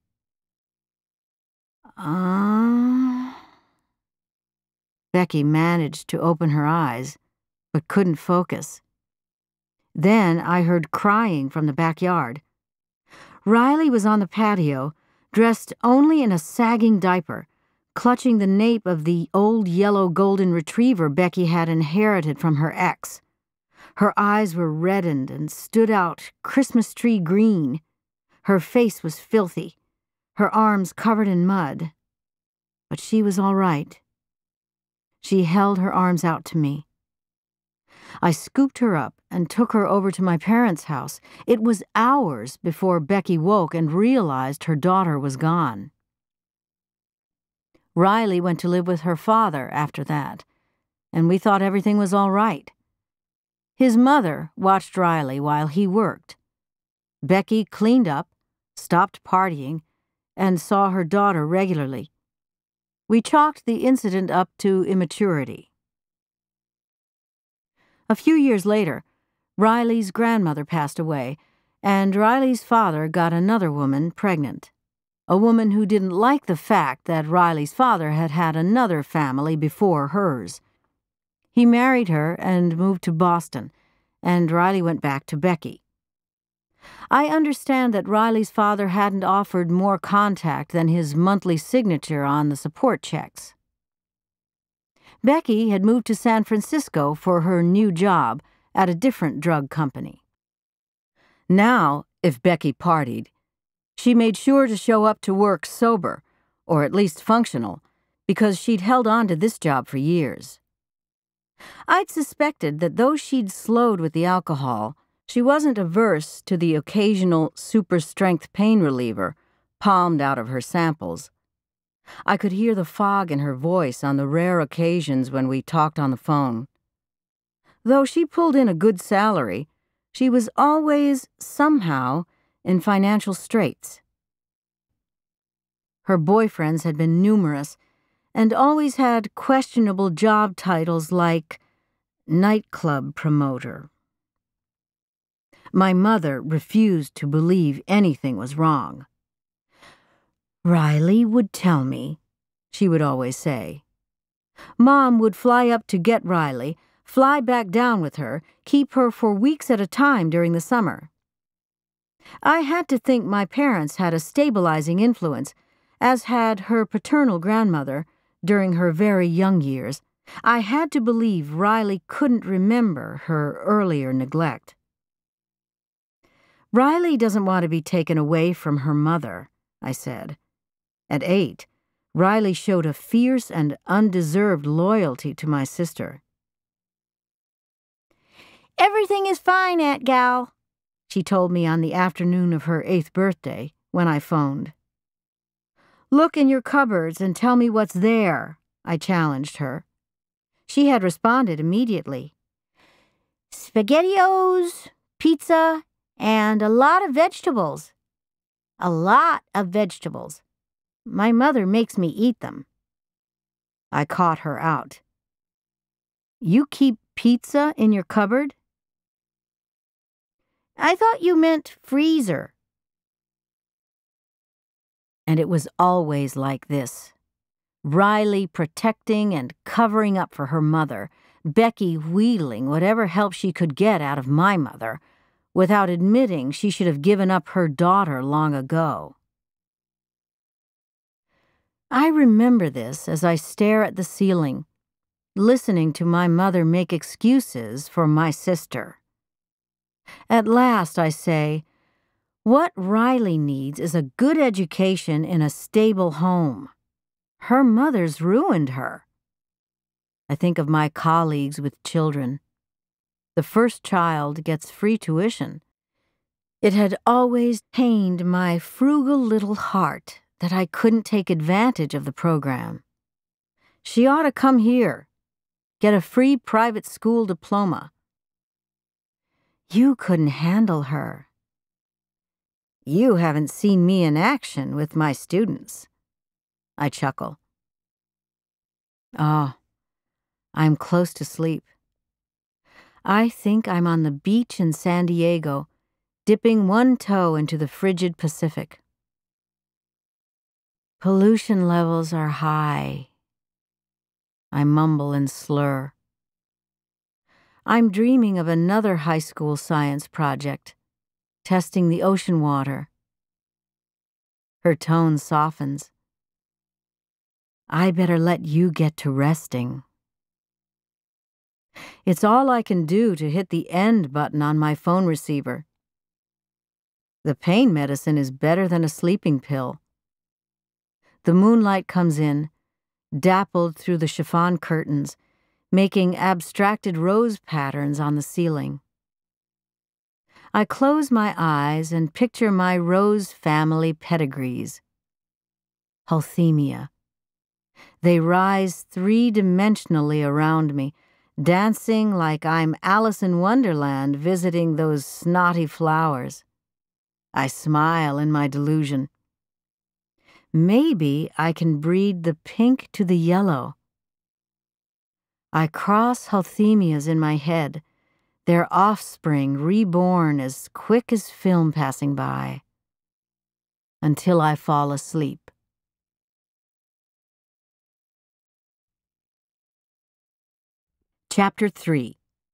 Uh... Becky managed to open her eyes, but couldn't focus. Then I heard crying from the backyard. Riley was on the patio, dressed only in a sagging diaper, clutching the nape of the old yellow golden retriever Becky had inherited from her ex. Her eyes were reddened and stood out Christmas tree green. Her face was filthy, her arms covered in mud. But she was all right. She held her arms out to me. I scooped her up and took her over to my parents' house. It was hours before Becky woke and realized her daughter was gone. Riley went to live with her father after that, and we thought everything was all right. His mother watched Riley while he worked. Becky cleaned up, stopped partying, and saw her daughter regularly. We chalked the incident up to immaturity. A few years later, Riley's grandmother passed away, and Riley's father got another woman pregnant, a woman who didn't like the fact that Riley's father had had another family before hers. He married her and moved to Boston, and Riley went back to Becky. I understand that Riley's father hadn't offered more contact than his monthly signature on the support checks. Becky had moved to San Francisco for her new job at a different drug company. Now, if Becky partied, she made sure to show up to work sober, or at least functional, because she'd held on to this job for years. I'd suspected that though she'd slowed with the alcohol, she wasn't averse to the occasional super-strength pain reliever palmed out of her samples. I could hear the fog in her voice on the rare occasions when we talked on the phone. Though she pulled in a good salary, she was always, somehow, in financial straits. Her boyfriends had been numerous and always had questionable job titles like nightclub promoter. My mother refused to believe anything was wrong. Riley would tell me, she would always say. Mom would fly up to get Riley, fly back down with her, keep her for weeks at a time during the summer. I had to think my parents had a stabilizing influence, as had her paternal grandmother during her very young years. I had to believe Riley couldn't remember her earlier neglect. Riley doesn't want to be taken away from her mother, I said. At eight, Riley showed a fierce and undeserved loyalty to my sister. Everything is fine, Aunt Gal, she told me on the afternoon of her eighth birthday when I phoned. Look in your cupboards and tell me what's there, I challenged her. She had responded immediately. SpaghettiOs, pizza, and a lot of vegetables. A lot of vegetables. My mother makes me eat them. I caught her out. You keep pizza in your cupboard? I thought you meant freezer. And it was always like this. Riley protecting and covering up for her mother, Becky wheedling whatever help she could get out of my mother, without admitting she should have given up her daughter long ago. I remember this as I stare at the ceiling, listening to my mother make excuses for my sister. At last I say, what Riley needs is a good education in a stable home. Her mother's ruined her. I think of my colleagues with children. The first child gets free tuition. It had always pained my frugal little heart that I couldn't take advantage of the program. She ought to come here, get a free private school diploma. You couldn't handle her. You haven't seen me in action with my students. I chuckle. Oh, I'm close to sleep. I think I'm on the beach in San Diego, dipping one toe into the frigid Pacific. Pollution levels are high. I mumble and slur. I'm dreaming of another high school science project, testing the ocean water. Her tone softens. I better let you get to resting. It's all I can do to hit the end button on my phone receiver. The pain medicine is better than a sleeping pill. The moonlight comes in, dappled through the chiffon curtains, making abstracted rose patterns on the ceiling. I close my eyes and picture my rose family pedigrees. Hulthemia. They rise three-dimensionally around me, dancing like I'm Alice in Wonderland visiting those snotty flowers. I smile in my delusion. Maybe I can breed the pink to the yellow. I cross Hulthemias in my head, their offspring reborn as quick as film passing by, until I fall asleep. Chapter three.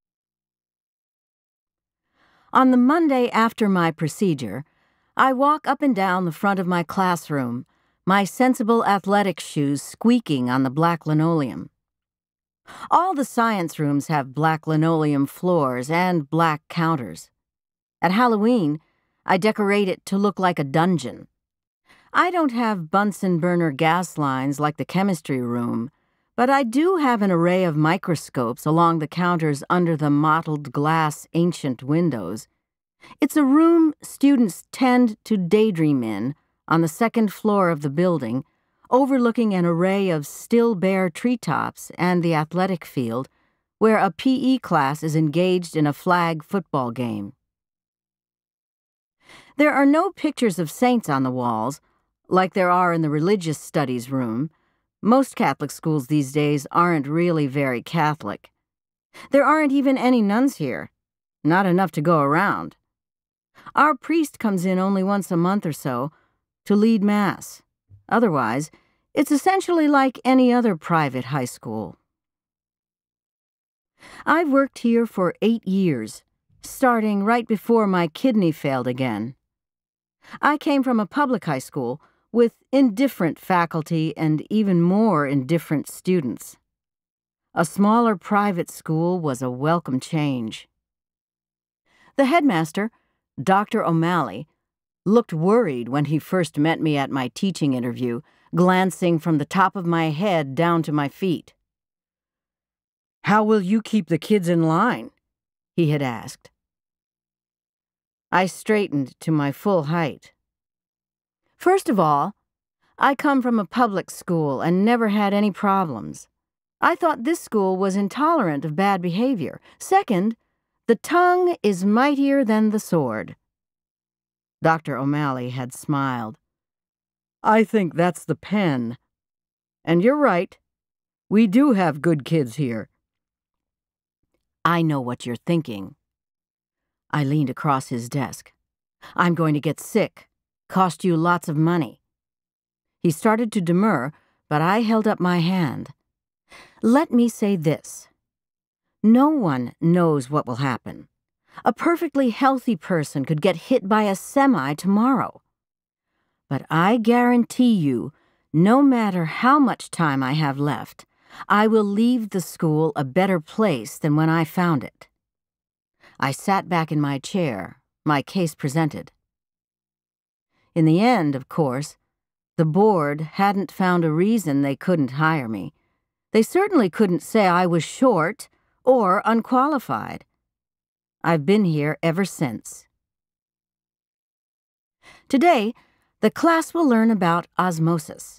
On the Monday after my procedure, I walk up and down the front of my classroom, my sensible athletic shoes squeaking on the black linoleum. All the science rooms have black linoleum floors and black counters. At Halloween, I decorate it to look like a dungeon. I don't have Bunsen burner gas lines like the chemistry room, but I do have an array of microscopes along the counters under the mottled glass ancient windows. It's a room students tend to daydream in on the second floor of the building, overlooking an array of still bare treetops and the athletic field, where a P E class is engaged in a flag football game. There are no pictures of saints on the walls, like there are in the religious studies room. Most Catholic schools these days aren't really very Catholic. There aren't even any nuns here, not enough to go around. Our priest comes in only once a month or so to lead Mass. Otherwise, it's essentially like any other private high school. I've worked here for eight years, starting right before my kidney failed again. I came from a public high school with indifferent faculty and even more indifferent students. A smaller private school was a welcome change. The headmaster, Doctor O'Malley, looked worried when he first met me at my teaching interview, glancing from the top of my head down to my feet. "How will you keep the kids in line?" he had asked. I straightened to my full height. First of all, I come from a public school and never had any problems. I thought this school was intolerant of bad behavior. Second, the tongue is mightier than the sword. Doctor O'Malley had smiled. "I think that's the pen. And you're right. We do have good kids here." I know what you're thinking. I leaned across his desk. "I'm going to get sick. Cost you lots of money." He started to demur, but I held up my hand. Let me say this. No one knows what will happen. A perfectly healthy person could get hit by a semi tomorrow. But I guarantee you, no matter how much time I have left, I will leave the school a better place than when I found it. I sat back in my chair, my case presented. In the end, of course, the board hadn't found a reason they couldn't hire me. They certainly couldn't say I was short or unqualified. I've been here ever since. Today, the class will learn about osmosis.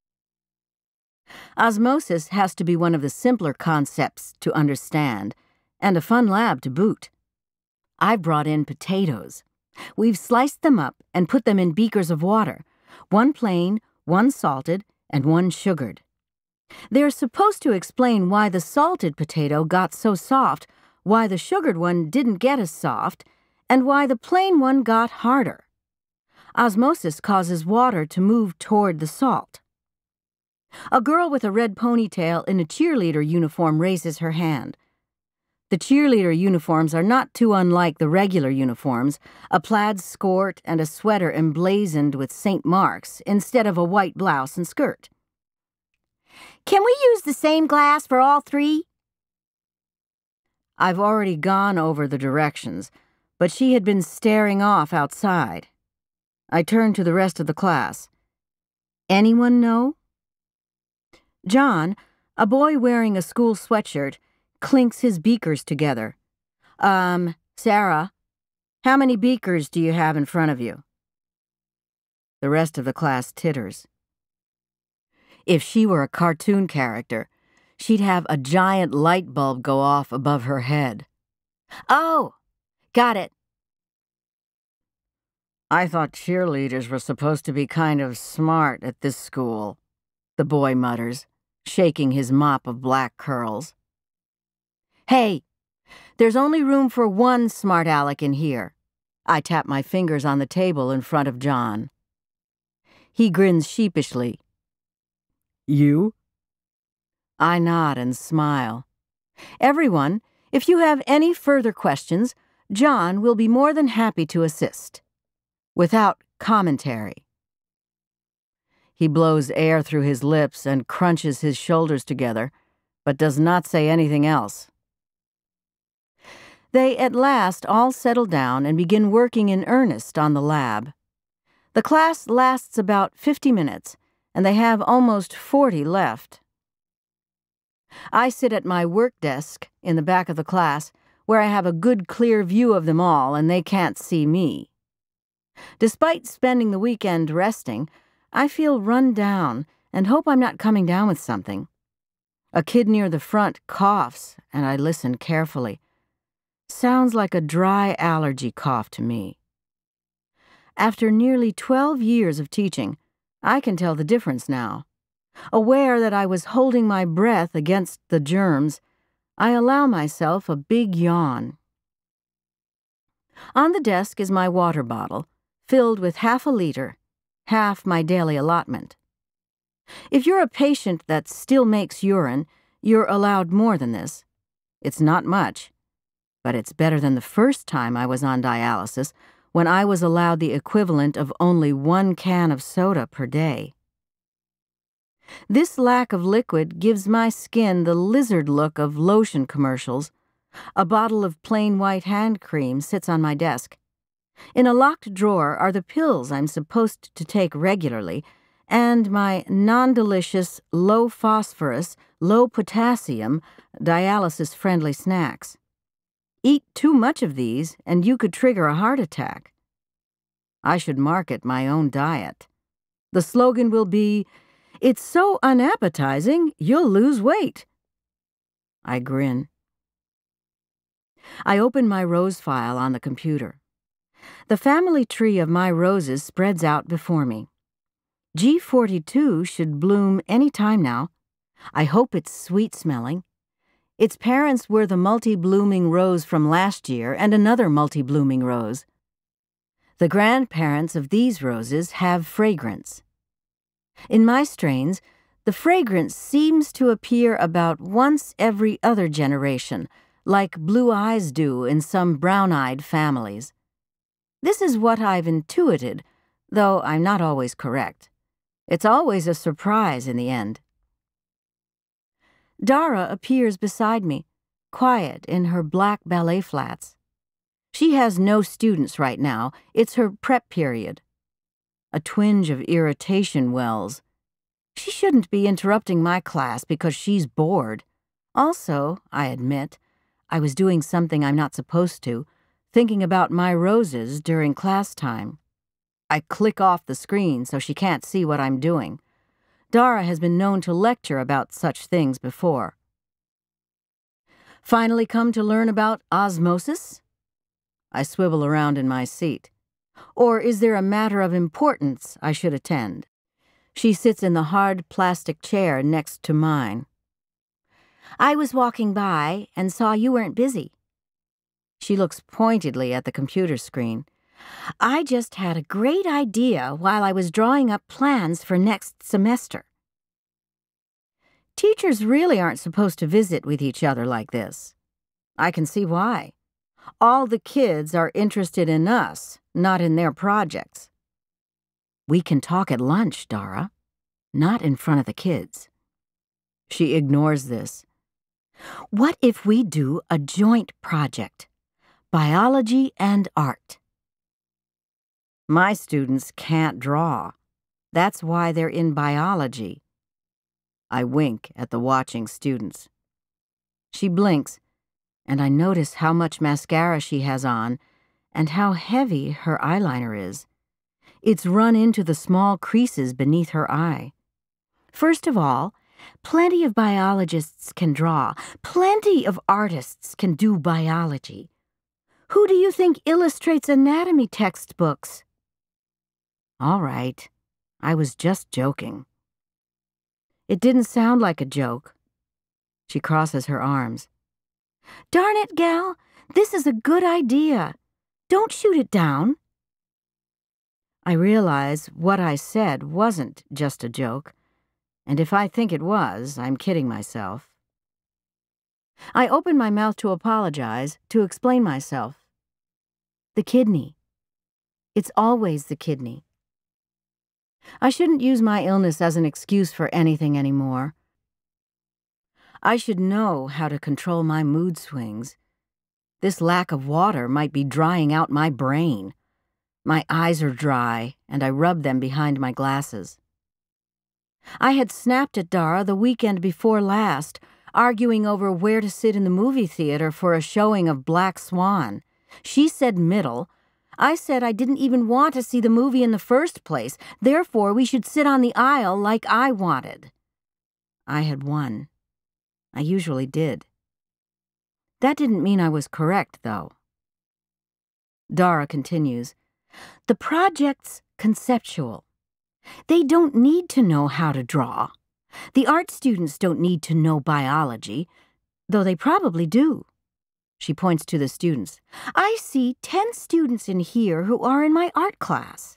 Osmosis has to be one of the simpler concepts to understand, and a fun lab to boot. I've brought in potatoes. We've sliced them up and put them in beakers of water, one plain, one salted, and one sugared. They're supposed to explain why the salted potato got so soft, why the sugared one didn't get as soft, and why the plain one got harder. Osmosis causes water to move toward the salt. A girl with a red ponytail in a cheerleader uniform raises her hand. The cheerleader uniforms are not too unlike the regular uniforms, a plaid skirt and a sweater emblazoned with Saint Mark's instead of a white blouse and skirt. Can we use the same glass for all three? I've already gone over the directions, but she had been staring off outside. I turned to the rest of the class. Anyone know? John, a boy wearing a school sweatshirt, clinks his beakers together. Um, Sarah, how many beakers do you have in front of you? The rest of the class titters. If she were a cartoon character, she'd have a giant light bulb go off above her head. Oh, got it. I thought cheerleaders were supposed to be kind of smart at this school, the boy mutters, shaking his mop of black curls. Hey, there's only room for one smart aleck in here. I tap my fingers on the table in front of John. He grins sheepishly. You? I nod and smile. Everyone, if you have any further questions, John will be more than happy to assist. Without commentary. He blows air through his lips and crunches his shoulders together, but does not say anything else. They at last all settle down and begin working in earnest on the lab. The class lasts about fifty minutes, and they have almost forty left. I sit at my work desk in the back of the class, where I have a good clear view of them all and they can't see me. Despite spending the weekend resting, I feel run down and hope I'm not coming down with something. A kid near the front coughs, and I listen carefully. Sounds like a dry allergy cough to me. After nearly twelve years of teaching, I can tell the difference now. Aware that I was holding my breath against the germs, I allow myself a big yawn. On the desk is my water bottle, filled with half a liter, half my daily allotment. If you're a patient that still makes urine, you're allowed more than this. It's not much, but it's better than the first time I was on dialysis, when I was allowed the equivalent of only one can of soda per day. This lack of liquid gives my skin the lizard look of lotion commercials. A bottle of plain white hand cream sits on my desk. In a locked drawer are the pills I'm supposed to take regularly, and my non-delicious, low-phosphorus, low-potassium, dialysis-friendly snacks. Eat too much of these, and you could trigger a heart attack. I should market my own diet. The slogan will be, "It's so unappetizing, you'll lose weight." I grin. I open my rose file on the computer. The family tree of my roses spreads out before me. G forty-two should bloom any time now. I hope it's sweet-smelling. Its parents were the multi-blooming rose from last year and another multi-blooming rose. The grandparents of these roses have fragrance. In my strains, the fragrance seems to appear about once every other generation, like blue eyes do in some brown-eyed families. This is what I've intuited, though I'm not always correct. It's always a surprise in the end. Dara appears beside me, quiet in her black ballet flats. She has no students right now. It's her prep period. A twinge of irritation wells. She shouldn't be interrupting my class because she's bored. Also, I admit, I was doing something I'm not supposed to, thinking about my roses during class time. I click off the screen so she can't see what I'm doing. Dara has been known to lecture about such things before. Finally come to learn about osmosis? I swivel around in my seat. Or is there a matter of importance I should attend? She sits in the hard plastic chair next to mine. I was walking by and saw you weren't busy. She looks pointedly at the computer screen. I just had a great idea while I was drawing up plans for next semester. Teachers really aren't supposed to visit with each other like this. I can see why. All the kids are interested in us, not in their projects. We can talk at lunch, Dara, not in front of the kids. She ignores this. What if we do a joint project? Biology and art. My students can't draw. That's why they're in biology. I wink at the watching students. She blinks, and I notice how much mascara she has on and how heavy her eyeliner is. It's run into the small creases beneath her eye. First of all, plenty of biologists can draw. Plenty of artists can do biology. Who do you think illustrates anatomy textbooks? All right, I was just joking. It didn't sound like a joke. She crosses her arms. Darn it, gal, this is a good idea. Don't shoot it down. I realize what I said wasn't just a joke, and if I think it was, I'm kidding myself. I open my mouth to apologize, to explain myself. The kidney. It's always the kidney. I shouldn't use my illness as an excuse for anything anymore. I should know how to control my mood swings. This lack of water might be drying out my brain. My eyes are dry, and I rub them behind my glasses. I had snapped at Dara the weekend before last, arguing over where to sit in the movie theater for a showing of Black Swan. She said middle. I said I didn't even want to see the movie in the first place, therefore we should sit on the aisle like I wanted. I had won. I usually did. That didn't mean I was correct, though. Dara continues, the project's conceptual. They don't need to know how to draw. The art students don't need to know biology, though they probably do. She points to the students. I see ten students in here who are in my art class.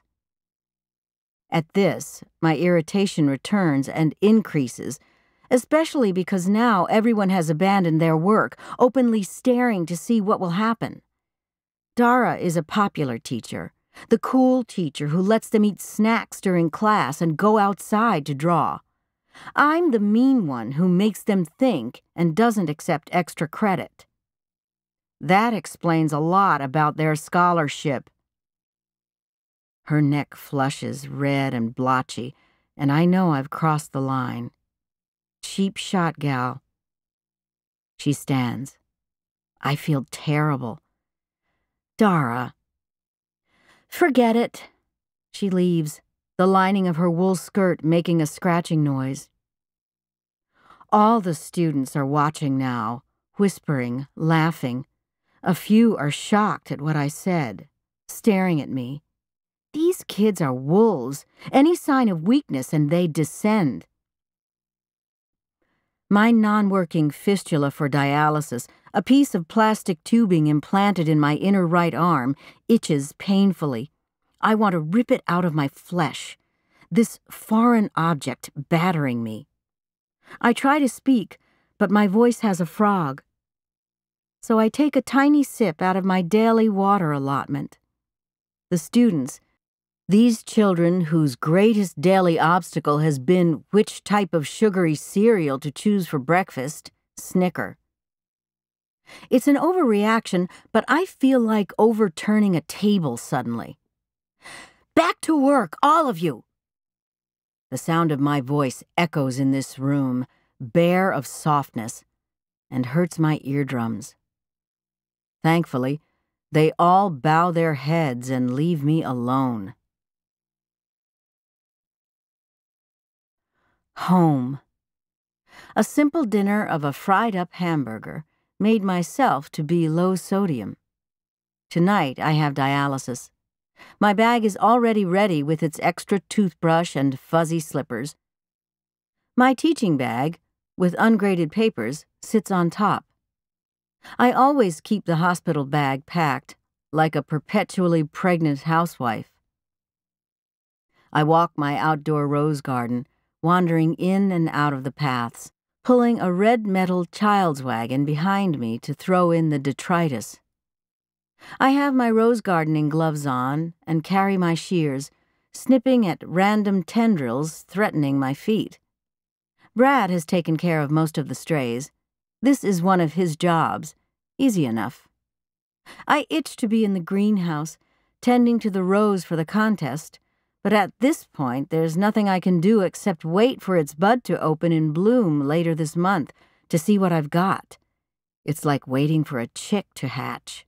At this, my irritation returns and increases, especially because now everyone has abandoned their work, openly staring to see what will happen. Dara is a popular teacher, the cool teacher who lets them eat snacks during class and go outside to draw. I'm the mean one who makes them think and doesn't accept extra credit. That explains a lot about their scholarship. Her neck flushes red and blotchy, and I know I've crossed the line. Cheap shot, gal. She stands. I feel terrible. Dara. Forget it. She leaves, the lining of her wool skirt making a scratching noise. All the students are watching now, whispering, laughing. A few are shocked at what I said, staring at me. These kids are wolves. Any sign of weakness and they descend. My non-working fistula for dialysis, a piece of plastic tubing implanted in my inner right arm, itches painfully. I want to rip it out of my flesh. This foreign object battering me. I try to speak, but my voice has a frog. So I take a tiny sip out of my daily water allotment. The students, these children whose greatest daily obstacle has been which type of sugary cereal to choose for breakfast, snicker. It's an overreaction, but I feel like overturning a table suddenly. Back to work, all of you! The sound of my voice echoes in this room, bare of softness, and hurts my eardrums. Thankfully, they all bow their heads and leave me alone. Home. A simple dinner of a fried-up hamburger made myself to be low sodium. Tonight I have dialysis. My bag is already ready with its extra toothbrush and fuzzy slippers. My teaching bag, with ungraded papers, sits on top. I always keep the hospital bag packed, like a perpetually pregnant housewife. I walk my outdoor rose garden, wandering in and out of the paths, pulling a red metal child's wagon behind me to throw in the detritus. I have my rose gardening gloves on and carry my shears, snipping at random tendrils threatening my feet. Brad has taken care of most of the strays. This is one of his jobs, easy enough. I itch to be in the greenhouse, tending to the rose for the contest, but at this point there's nothing I can do except wait for its bud to open in bloom later this month to see what I've got. It's like waiting for a chick to hatch.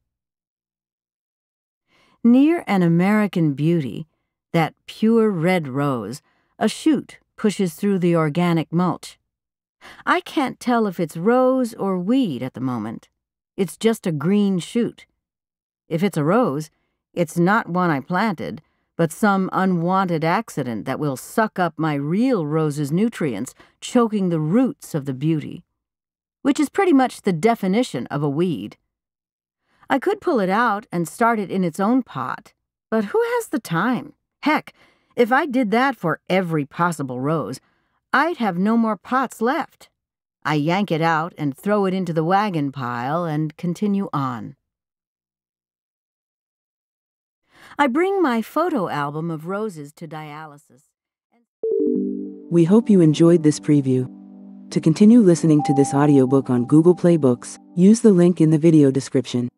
Near an American Beauty, that pure red rose, a shoot pushes through the organic mulch. I can't tell if it's rose or weed at the moment. It's just a green shoot. If it's a rose, it's not one I planted, but some unwanted accident that will suck up my real rose's nutrients, choking the roots of the beauty, which is pretty much the definition of a weed. I could pull it out and start it in its own pot, but who has the time? Heck, if I did that for every possible rose, I'd have no more pots left. I yank it out and throw it into the wagon pile and continue on. I bring my photo album of roses to dialysis. We hope you enjoyed this preview. To continue listening to this audiobook on Google Play Books, use the link in the video description.